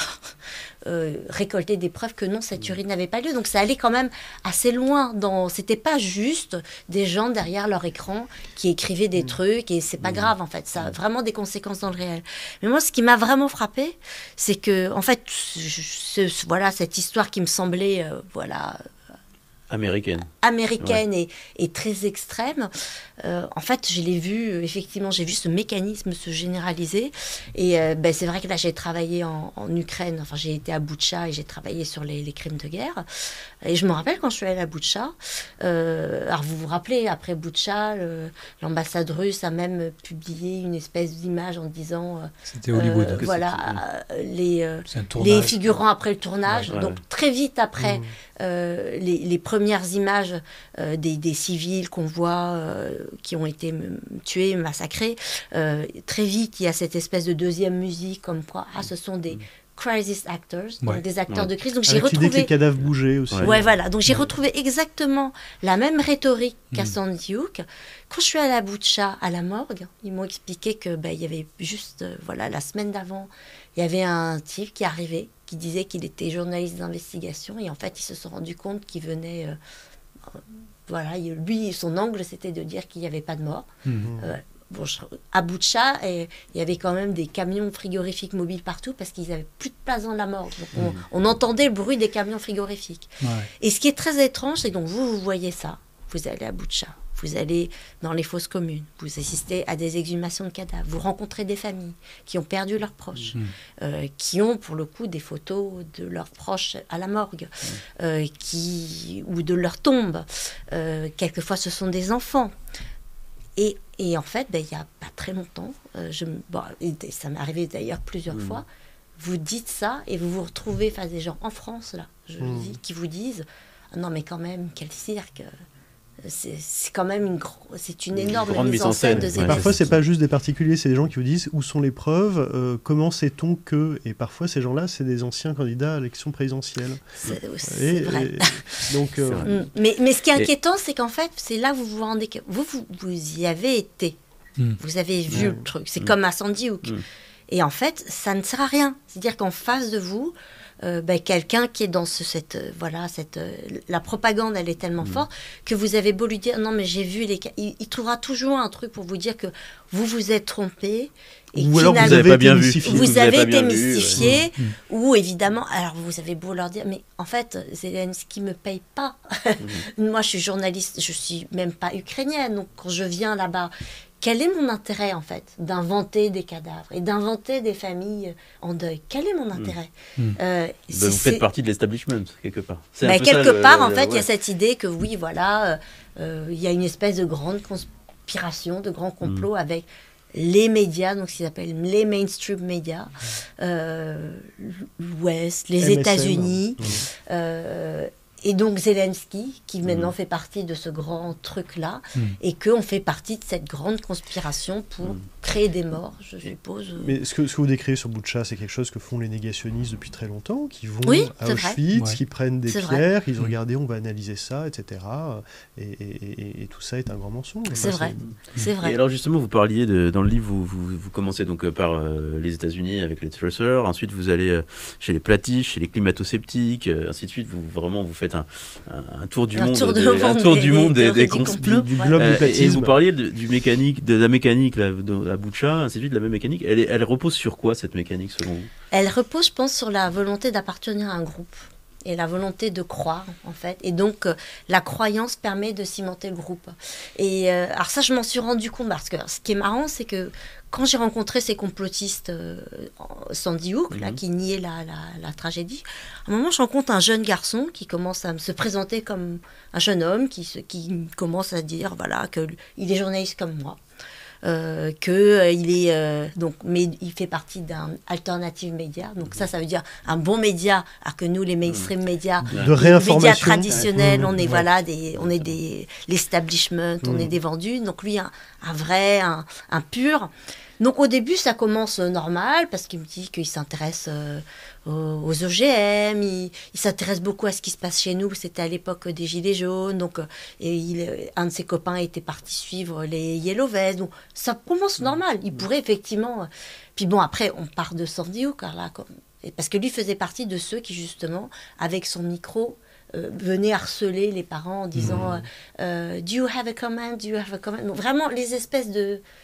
récolter des preuves que non, cette tuerie n'avait pas lieu. Donc ça allait quand même assez loin. C'était pas juste des gens derrière leur écran qui écrivaient des trucs et c'est pas grave en fait. Ça a vraiment des conséquences dans le réel. Mais moi, ce qui m'a vraiment frappé, c'est que en fait, voilà, cette histoire qui me semblait américaine et très extrême. En fait, je l'ai vu, effectivement, j'ai vu ce mécanisme se généraliser. Et c'est vrai que là, j'ai travaillé en Ukraine, enfin, j'ai été à Boutcha et j'ai travaillé sur les crimes de guerre. Et je me rappelle quand je suis allée à Boutcha, alors vous vous rappelez, après Boutcha, l'ambassade russe a même publié une espèce d'image en disant c'était Hollywood. Les figurants après le tournage. Donc très vite après les premières images des civils qu'on voit qui ont été tués, massacrés, très vite il y a cette espèce de deuxième musique comme quoi ce sont des crisis actors, donc des acteurs de crise. Donc j'ai retrouvé l'idée que les cadavres bougeaient aussi. Voilà. Donc j'ai retrouvé exactement la même rhétorique qu'à Sandy Hook. Quand je suis allée à Boutcha, à la morgue, ils m'ont expliqué que il y avait juste la semaine d'avant, il y avait un type qui arrivait, qui disait qu'il était journaliste d'investigation et en fait ils se sont rendus compte qu'il venait lui son angle c'était de dire qu'il n'y avait pas de mort. À Boutcha, il y avait quand même des camions frigorifiques mobiles partout parce qu'ils n'avaient plus de place dans la morgue. Donc on entendait le bruit des camions frigorifiques. Et ce qui est très étrange, c'est que donc vous voyez ça, vous allez à Boutcha, vous allez dans les fosses communes, vous assistez à des exhumations de cadavres, vous rencontrez des familles qui ont perdu leurs proches, qui ont pour le coup des photos de leurs proches à la morgue, ou de leur tombe. Quelquefois ce sont des enfants. Et en fait, il n'y a pas très longtemps, ça m'est arrivé d'ailleurs plusieurs fois, vous dites ça et vous vous retrouvez face à des gens en France, là, qui vous disent « Non mais quand même, quel cirque !» C'est quand même une énorme mise en scène de Zelensky. Parfois, c'est pas juste des particuliers, c'est des gens qui vous disent où sont les preuves, comment sait-on que... Et parfois, ces gens-là, c'est des anciens candidats à l'élection présidentielle. C'est vrai. Donc, mais ce qui est inquiétant, c'est qu'en fait, c'est là où vous vous rendez... Vous y avez été. Vous avez vu le truc. C'est comme à Sandy Hook. Et en fait, ça ne sert à rien. C'est-à-dire qu'en face de vous... quelqu'un qui est dans la propagande, elle est tellement forte que vous avez beau lui dire non mais j'ai vu il trouvera toujours un truc pour vous dire que vous vous êtes trompé et ou alors vous n'avez pas bien vu, vous avez été mystifié ou évidemment alors vous avez beau leur dire mais en fait Zelensky me paye pas. Moi je suis journaliste, je suis même pas ukrainienne, donc quand je viens là-bas, quel est mon intérêt, en fait, d'inventer des cadavres et d'inventer des familles en deuil? Quel est mon intérêt vous faites partie de l'establishment, quelque part. Quelque part, en fait, il y a cette idée que, oui, voilà, il y a une espèce de grande conspiration, de grand complot avec les médias, donc ce qu'ils appellent les mainstream médias, l'Ouest, les MSM. États-Unis... et donc Zelensky, qui maintenant fait partie de ce grand truc-là, et qu'on fait partie de cette grande conspiration pour créer des morts, je suppose. Mais ce que vous décrivez sur Boutcha, c'est quelque chose que font les négationnistes depuis très longtemps, qui vont à Auschwitz, qui prennent des pierres, qui disent regardez, on va analyser ça, etc. Et tout ça est un grand mensonge. C'est vrai. Et alors justement, vous parliez dans le livre, vous commencez donc par les États-Unis avec les Trussers, ensuite vous allez chez les Platiches, chez les climato-sceptiques, ainsi de suite. Vous faites un tour du monde, des conspirations, du globe du platisme. Et vous parliez de la mécanique là, à Boutcha, ainsi de suite, la même mécanique. Elle repose sur quoi cette mécanique selon vous? Elle repose, je pense, sur la volonté d'appartenir à un groupe et la volonté de croire en fait. Et donc la croyance permet de cimenter le groupe. Et alors ça, je m'en suis rendu compte parce que ce qui est marrant, c'est que quand j'ai rencontré ces complotistes Sandy Hook, là, qui niaient la tragédie, à un moment, je rencontre un jeune garçon qui commence à se présenter comme un jeune homme, qui commence à dire voilà, qu'il est journaliste comme moi. qu'il est mais il fait partie d'un alternative média, donc ça veut dire un bon média, alors que nous les mainstream médias, les médias traditionnels, on est l'establishment, on est des vendus, donc lui un vrai, un pur. Donc au début ça commence normal parce qu'il me dit qu'il s'intéresse aux OGM, il s'intéresse beaucoup à ce qui se passe chez nous, c'était à l'époque des Gilets jaunes, donc un de ses copains était parti suivre les Yellow Vests, donc ça commence normal, il pourrait effectivement... Puis bon, après on part de Sandy Hook, parce que lui faisait partie de ceux qui justement, avec son micro, venaient harceler les parents en disant Do you have a comment? Do you have a comment? Donc, vraiment les espèces de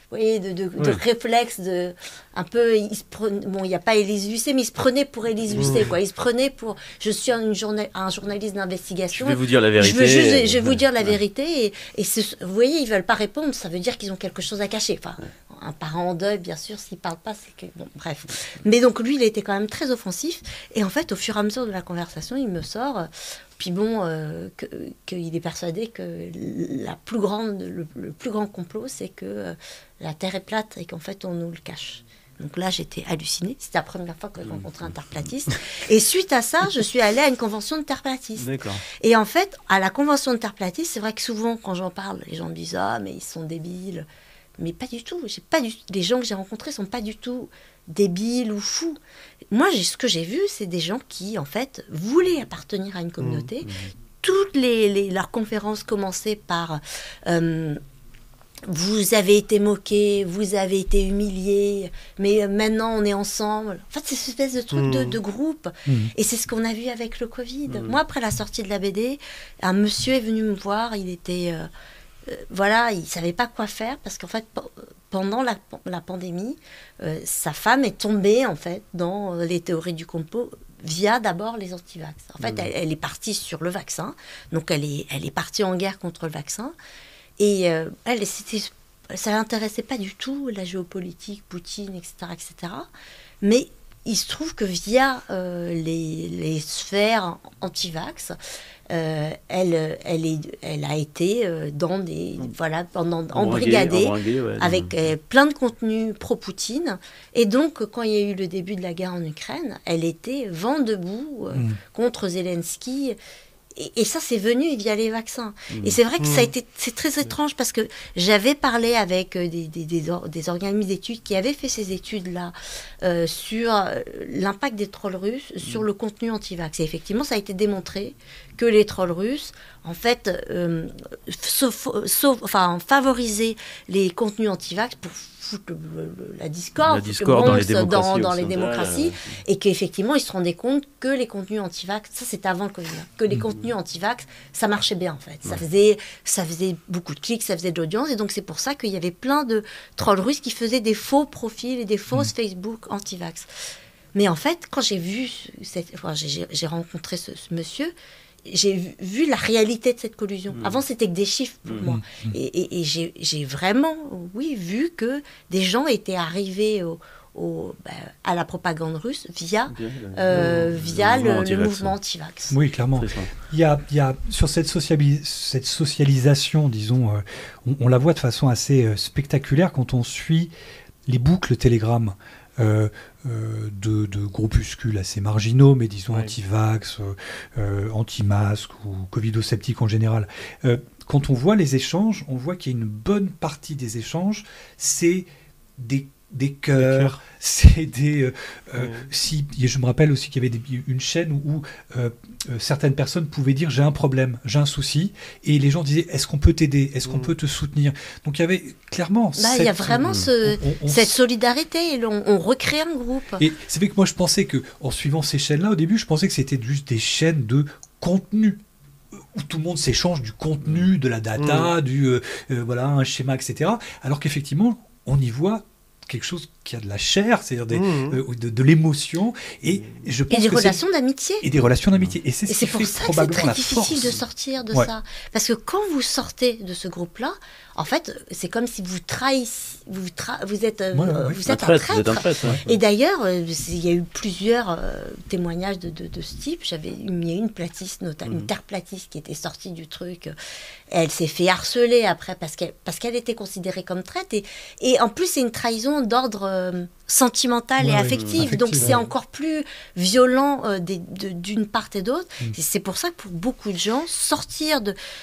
voyez, de réflexe, un peu, bon, il n'y a pas Élise Lucet, mais il se prenait pour Élise Lucet, quoi. Il se prenait pour, je suis un journaliste d'investigation. Je vais vous dire la vérité. Je vais vous dire la vérité, et vous voyez, ils veulent pas répondre, ça veut dire qu'ils ont quelque chose à cacher. Enfin, un parent en deuil, bien sûr, s'il parle pas, c'est que, bon, bref. Mais donc, lui, il était quand même très offensif, et en fait, au fur et à mesure de la conversation, il me sort... Puis bon, qu'il est persuadé que le plus grand complot, c'est que la Terre est plate et qu'en fait, on nous le cache. Donc là, j'étais hallucinée. C'était la première fois que j'ai rencontré un terreplatiste. Et suite à ça, je suis allée à une convention de terreplatistes. D'accord. Et en fait, à la convention de terreplatistes, c'est vrai que souvent, quand j'en parle, les gens me disent « Ah, mais ils sont débiles ». Mais pas du tout. Les gens que j'ai rencontrés ne sont pas du tout débiles ou fous. Moi, ce que j'ai vu, c'est des gens qui, en fait, voulaient appartenir à une communauté. Toutes leurs conférences commençaient par vous avez été moqué, vous avez été humilié, mais maintenant on est ensemble. En fait, c'est cette espèce de truc de groupe. Et c'est ce qu'on a vu avec le Covid. Moi, après la sortie de la BD, un monsieur est venu me voir, il était... voilà, il ne savait pas quoi faire parce qu'en fait, pendant la pandémie, sa femme est tombée en fait dans les théories du complot via d'abord les antivax. En fait, elle est partie sur le vaccin, donc elle est partie en guerre contre le vaccin, et ça l'intéressait pas du tout la géopolitique, Poutine, etc., etc. Mais il se trouve que via les sphères anti-vax, elle a été dans des embrigadée avec plein de contenus pro-Poutine, et donc quand il y a eu le début de la guerre en Ukraine, elle était vent debout contre Zelensky. Et ça, c'est venu via les vaccins. Et c'est vrai que c'est très étrange parce que j'avais parlé avec des organismes d'études qui avaient fait ces études-là sur l'impact des trolls russes sur le contenu anti-vax. Et effectivement, ça a été démontré que les trolls russes, en fait, favorisaient les contenus anti-vax pour foutre la discorde dans les démocraties, et qu'effectivement, ils se rendaient compte que les contenus anti-vax, ça c'était avant le Covid, que les contenus anti-vax, ça marchait bien en fait. Ça faisait beaucoup de clics, ça faisait de l'audience, et donc c'est pour ça qu'il y avait plein de trolls russes qui faisaient des faux profils et des fausses Facebook anti-vax. Mais en fait, quand j'ai rencontré ce monsieur, j'ai vu la réalité de cette collusion. Avant, c'était que des chiffres pour moi. Et j'ai vraiment, vu que des gens étaient arrivés à la propagande russe via le mouvement anti-vax. Oui, clairement. Il y a sur cette socialisation, disons, on la voit de façon assez spectaculaire quand on suit les boucles Telegram. De groupuscules assez marginaux, mais disons anti-vax, anti-masque ou covido-sceptiques en général. Quand on voit les échanges, on voit qu'il y a une bonne partie des échanges, c'est des cœurs, c'est des... je me rappelle aussi qu'il y avait une chaîne où certaines personnes pouvaient dire « j'ai un problème, j'ai un souci », et les gens disaient « est-ce qu'on peut t'aider, est-ce qu'on peut te soutenir ?» Donc il y avait clairement... il y a vraiment cette solidarité, et on recrée un groupe. Et c'est vrai que moi je pensais qu'en suivant ces chaînes-là, au début, je pensais que c'était juste des chaînes de contenu, où tout le monde s'échange du contenu, de la data, un schéma, etc. Alors qu'effectivement, on y voit quelque chose qui a de la chair, c'est-à-dire de l'émotion, et je pense des relations d'amitié. Et des relations d'amitié. Et c'est pour ça que c'est très difficile de sortir de ça. Parce que quand vous sortez de ce groupe-là, en fait, c'est comme si vous trahissez, vous êtes un traître. Et d'ailleurs, il y a eu plusieurs témoignages de ce type. Il y a eu une platiste, une terreplatiste qui était sortie du truc. Elle s'est fait harceler après parce qu'elle était considérée comme traître. Et en plus, c'est une trahison d'ordre sentimentale et affective. Donc c'est encore plus violent d'une part et d'autre. C'est pour ça que pour beaucoup de gens, sortir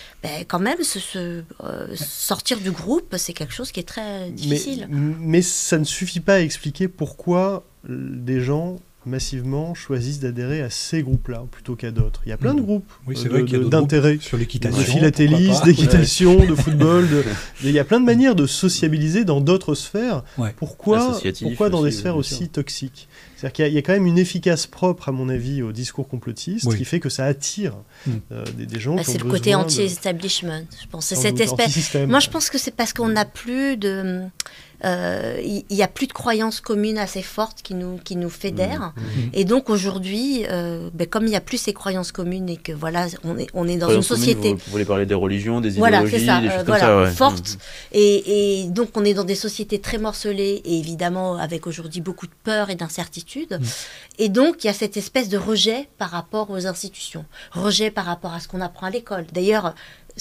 sortir du groupe, c'est quelque chose qui est très difficile. Mais ça ne suffit pas à expliquer pourquoi des gens massivement choisissent d'adhérer à ces groupes-là plutôt qu'à d'autres. Il y a plein de groupes d'intérêt sur l'équitation, de philatélisme, d'équitation, de football. Il y a plein de manières de sociabiliser dans d'autres sphères. Pourquoi dans des sphères aussi toxiques ? C'est-à-dire qu'il y a quand même une efficace propre, à mon avis, au discours complotiste qui fait que ça attire des gens qui ont besoin. C'est le côté anti-establishment, je pense. C'est cette espèce. Moi, je pense que c'est parce qu'on n'a plus de... il n'y a plus de croyances communes assez fortes qui nous fédèrent. Et donc aujourd'hui, comme il n'y a plus ces croyances communes et que voilà, on est dans une société. Vous voulez parler des religions, des voilà, idéologies, c'est ça, des choses comme ça, fortes. Et donc on est dans des sociétés très morcelées et évidemment avec aujourd'hui beaucoup de peur et d'incertitude. Et donc il y a cette espèce de rejet par rapport aux institutions, rejet par rapport à ce qu'on apprend à l'école. D'ailleurs,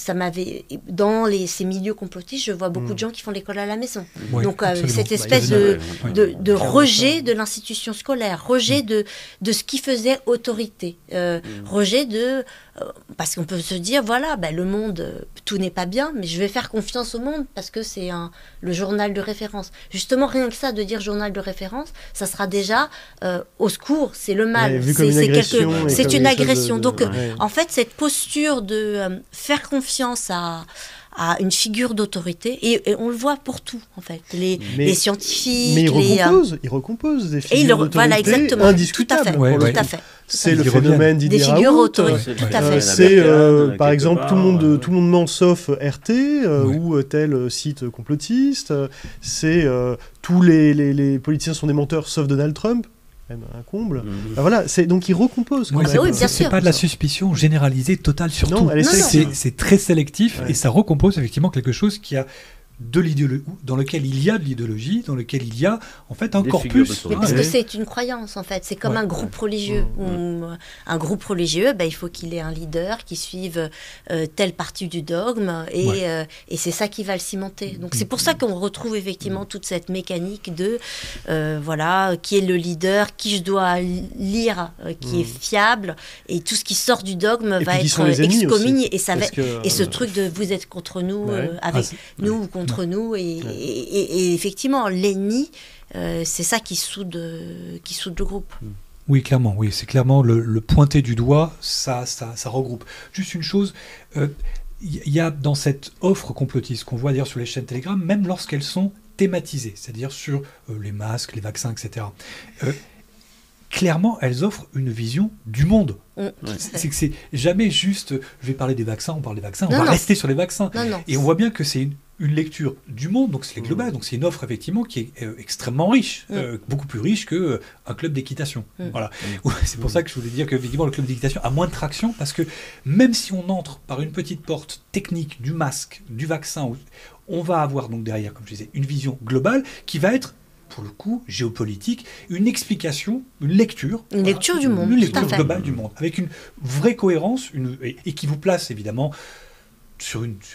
dans ces milieux complotistes, je vois beaucoup de gens qui font l'école à la maison. Oui, donc cette espèce de rejet de l'institution scolaire, rejet de ce qui faisait autorité, rejet de... parce qu'on peut se dire, voilà, le monde, tout n'est pas bien, mais je vais faire confiance au monde parce que c'est le journal de référence. Justement, rien que ça, de dire journal de référence, ça sera déjà au secours, c'est le mal, c'est une agression. Donc, en fait, cette posture de faire confiance à une figure d'autorité, et on le voit pour tout, en fait. Les scientifiques... Mais ils recomposent des figures d'autorité indiscutables. Tout à fait. C'est le phénomène d'Idir des figures autoritaires. Tout à fait. C'est, par exemple, tout le monde ment sauf RT ou tel site complotiste. C'est tous les politiciens sont des menteurs sauf Donald Trump. Même un comble. Voilà, donc ils recomposent. C'est pas de la suspicion généralisée totale sur tout. C'est très sélectif et ça recompose effectivement quelque chose qui a de l'idéologie, dans lequel il y a de l'idéologie, dans lequel il y a en fait un corpus. Parce que c'est une croyance en fait, c'est comme un groupe religieux. Un groupe religieux, il faut qu'il ait un leader qui suive telle partie du dogme et c'est ça qui va le cimenter. Donc c'est pour ça qu'on retrouve effectivement toute cette mécanique de qui est le leader, qui je dois lire, qui est fiable, et tout ce qui sort du dogme va être excommunié. Et ça va, et ce truc de vous êtes contre nous, avec nous ou contre nous, et effectivement l'ennemi, c'est ça qui soude le groupe. Oui, clairement, c'est clairement le pointer du doigt, ça regroupe. Juste une chose, il y a dans cette offre complotiste qu'on voit d'ailleurs sur les chaînes Telegram, même lorsqu'elles sont thématisées, c'est-à-dire sur les masques, les vaccins, etc. Clairement, elles offrent une vision du monde. C'est que c'est jamais juste, je vais parler des vaccins, on parle des vaccins, on va rester sur les vaccins. Et on voit bien que c'est une lecture du monde, donc c'est global, donc c'est une offre effectivement qui est extrêmement riche, beaucoup plus riche qu'un club d'équitation. Voilà. C'est pour ça que je voulais dire que effectivement, le club d'équitation a moins de traction, parce que même si on entre par une petite porte technique du masque, du vaccin, on va avoir donc derrière, comme je disais, une vision globale qui va être, pour le coup, géopolitique, une explication, une lecture du monde, une lecture globale du monde, avec une vraie cohérence, et qui vous place évidemment sur une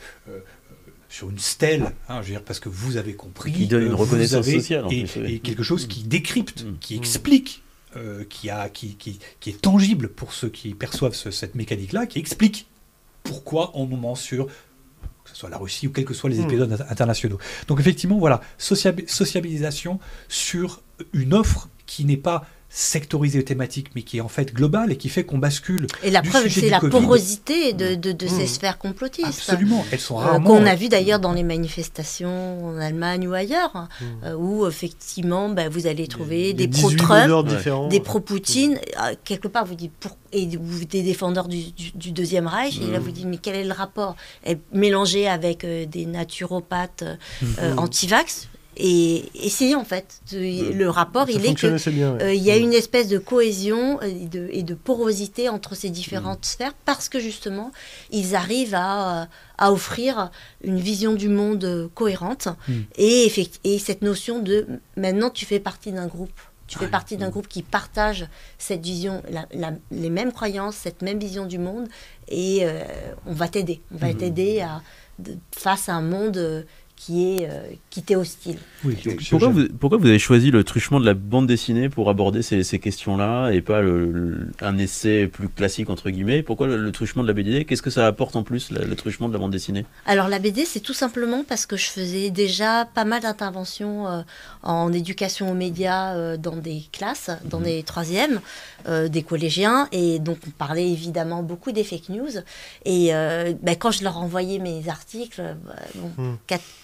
stèle, je veux dire, parce que vous avez compris, qui donne une reconnaissance sociale, et quelque chose qui décrypte, qui explique, qui est tangible pour ceux qui perçoivent cette mécanique-là, qui explique pourquoi on nous ment sur, que ce soit la Russie ou quels que soient les épisodes internationaux. Donc effectivement, voilà, sociabilisation sur une offre qui n'est pas sectorisée thématique, mais qui est en fait globale et qui fait qu'on bascule. Et la preuve, c'est la porosité de ces sphères complotistes. Absolument, elles sont rarement... qu'on a vu d'ailleurs dans les manifestations en Allemagne ou ailleurs, où effectivement, vous allez trouver des pro-Trump, des pro-Poutine. Quelque part, vous dites, et des défendeurs du Deuxième Reich, et là vous dites, mais quel est le rapport? Mélangé avec des naturopathes anti-vax. Et c'est en fait, le rapport, il est que il y a une espèce de cohésion et de porosité entre ces différentes sphères, parce que justement, ils arrivent à offrir une vision du monde cohérente, et cette notion de maintenant tu fais partie d'un groupe. Tu fais partie d'un groupe qui partage cette vision, les mêmes croyances, cette même vision du monde, et on va t'aider. On va t'aider face à un monde qui t'est hostile. Oui, pourquoi vous avez choisi le truchement de la bande dessinée pour aborder ces questions-là, et pas un essai plus classique entre guillemets? Pourquoi le truchement de la BD? Qu'est-ce que ça apporte en plus, le truchement de la bande dessinée? Alors la BD, c'est tout simplement parce que je faisais déjà pas mal d'interventions en éducation aux médias dans des classes, dans des troisièmes, des collégiens, et donc on parlait évidemment beaucoup des fake news, et quand je leur envoyais mes articles,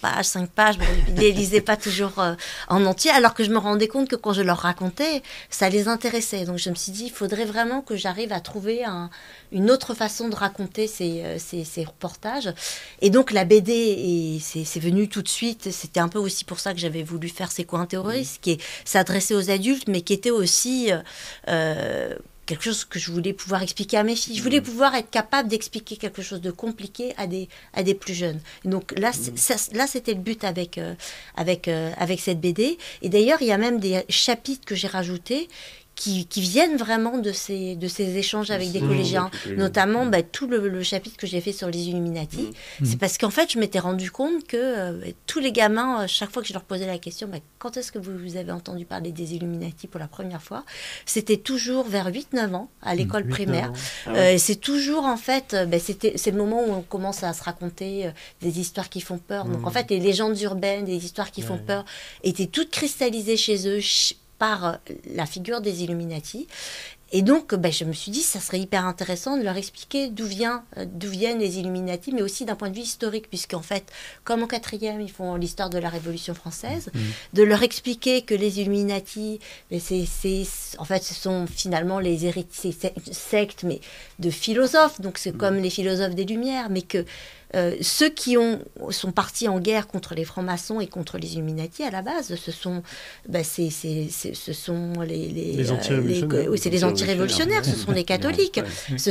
pages, 5 pages. Bon, ils ne les lisaient pas toujours en entier, alors que je me rendais compte que quand je leur racontais, ça les intéressait. Donc je me suis dit, il faudrait vraiment que j'arrive à trouver une autre façon de raconter ces reportages. Et donc la BD, c'est venu tout de suite. C'était un peu aussi pour ça que j'avais voulu faire C'est quoi un terroriste, qui s'adressait aux adultes, mais qui était aussi... quelque chose que je voulais pouvoir expliquer à mes filles. Je voulais pouvoir être capable d'expliquer quelque chose de compliqué à des plus jeunes. Et donc là, c'était le but avec cette BD. Et d'ailleurs, il y a même des chapitres que j'ai rajoutés qui viennent vraiment de ces échanges avec des collégiens, notamment tout le chapitre que j'ai fait sur les Illuminati. C'est parce qu'en fait, je m'étais rendu compte que tous les gamins, chaque fois que je leur posais la question, quand est-ce que vous avez entendu parler des Illuminati pour la première fois, c'était toujours vers 8-9 ans, à l'école primaire. C'est toujours, en fait, c'est le moment où on commence à se raconter des histoires qui font peur. Donc, en fait, les légendes urbaines, des histoires qui font peur, étaient toutes cristallisées chez eux, par la figure des Illuminati. Et donc, je me suis dit, ça serait hyper intéressant de leur expliquer d'où viennent les Illuminati, mais aussi d'un point de vue historique, puisqu'en fait, comme en 4e, ils font l'histoire de la Révolution française, de leur expliquer que les Illuminati, en fait, ce sont finalement les héritiers, sectes, mais de philosophes, donc c'est comme les philosophes des Lumières, mais que ceux qui sont partis en guerre contre les francs-maçons et contre les Illuminati, à la base, ce sont les anti-révolutionnaires, ce sont les catholiques,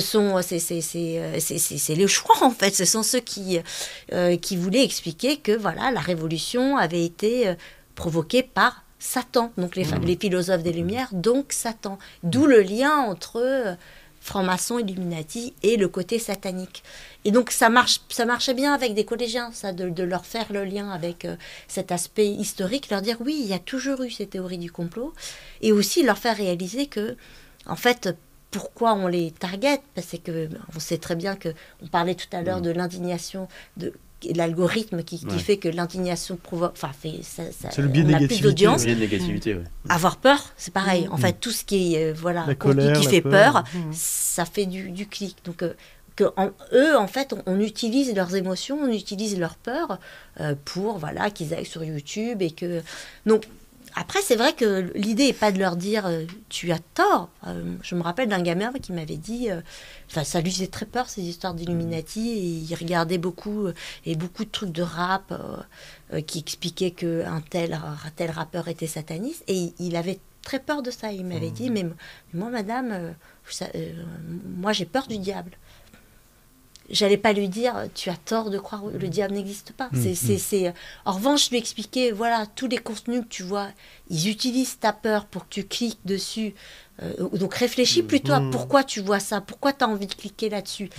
c'est les Chouans, en fait, ce sont ceux qui voulaient expliquer que voilà, la révolution avait été provoquée par Satan, donc les philosophes des Lumières, donc Satan, d'où le lien entre francs-maçons, Illuminati et le côté satanique. Et donc ça marchait bien avec des collégiens, ça, de leur faire le lien avec cet aspect historique, leur dire oui, il y a toujours eu ces théories du complot, et aussi leur faire réaliser que, en fait, pourquoi on les target, parce que on sait très bien que on parlait tout à l'heure de l'indignation, de l'algorithme qui fait que l'indignation provoque, c'est le biais de négativité. Avoir peur, c'est pareil. En fait, tout ce qui est qui fait peur, ça fait du clic. Donc eux, en fait, on utilise leurs émotions, on utilise leur peur pour qu'ils aillent sur YouTube et que donc. Après, c'est vrai que l'idée n'est pas de leur dire « tu as tort ». Je me rappelle d'un gamin qui m'avait dit ça lui faisait très peur, ces histoires d'Illuminati, et il regardait beaucoup de trucs de rap qui expliquaient qu'un tel rappeur était sataniste, et il avait très peur de ça. Il m'avait dit « mais moi, madame, moi j'ai peur du diable ». J'allais pas lui dire tu as tort de croire que le diable n'existe pas. En revanche, je lui expliquais voilà, tous les contenus que tu vois, ils utilisent ta peur pour que tu cliques dessus. Donc réfléchis plutôt à pourquoi tu vois ça, pourquoi tu as envie de cliquer là-dessus.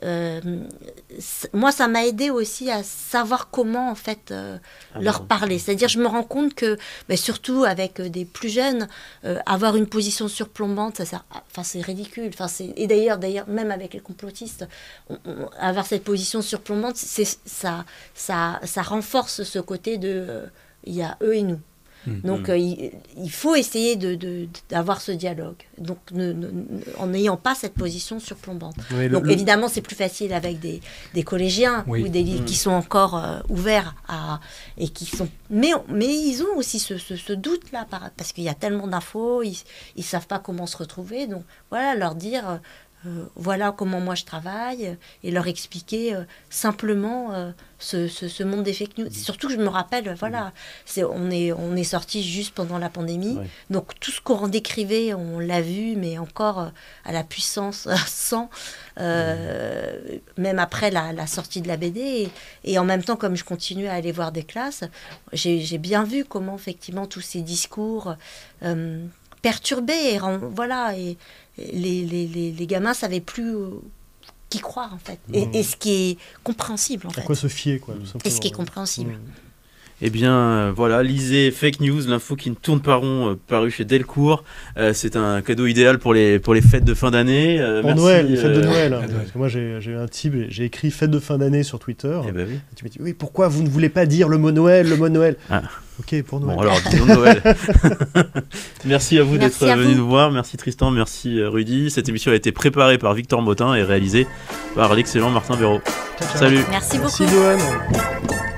Moi, ça m'a aidé aussi à savoir comment en fait leur parler. C'est-à-dire, je me rends compte que, surtout avec des plus jeunes, avoir une position surplombante, c'est ridicule. Et d'ailleurs, même avec les complotistes, avoir cette position surplombante, ça renforce ce côté de il y a eux et nous. Donc il faut essayer d'avoir ce dialogue, donc en n'ayant pas cette position surplombante. Donc évidemment c'est plus facile avec des collégiens ou qui sont encore ouverts et qui sont mais ils ont aussi ce doute là parce qu'il y a tellement d'infos, ils savent pas comment se retrouver, donc voilà, leur dire voilà comment moi je travaille, et leur expliquer simplement ce monde des fake news. Surtout que je me rappelle, voilà, on est sorti juste pendant la pandémie, donc tout ce qu'on décrivait, on l'a vu, mais encore à la puissance 100, même après la sortie de la BD, et en même temps, comme je continue à aller voir des classes, j'ai bien vu comment effectivement tous ces discours perturbaient, et les gamins savaient plus qui croire en fait, et ce qui est compréhensible en fait. À quoi se fier, quoi, tout simplement. Et ce qui est compréhensible. Eh bien, voilà, lisez Fake News, l'info qui ne tourne pas rond, paru chez Delcourt. C'est un cadeau idéal pour les fêtes de fin d'année. Pour Noël, les fêtes de Noël. Parce que moi, j'ai eu un type, j'ai écrit fête de fin d'année sur Twitter. Eh ben oui. Et tu m'as dit, oui, pourquoi vous ne voulez pas dire le mot Noël, Ok, pour Noël. Bon, alors, disons Noël. Merci à vous d'être venus nous voir. Merci Tristan, merci Rudy. Cette émission a été préparée par Victor Motin et réalisée par l'excellent Martin Béraud. Ciao. Salut. Merci beaucoup. Merci Johan.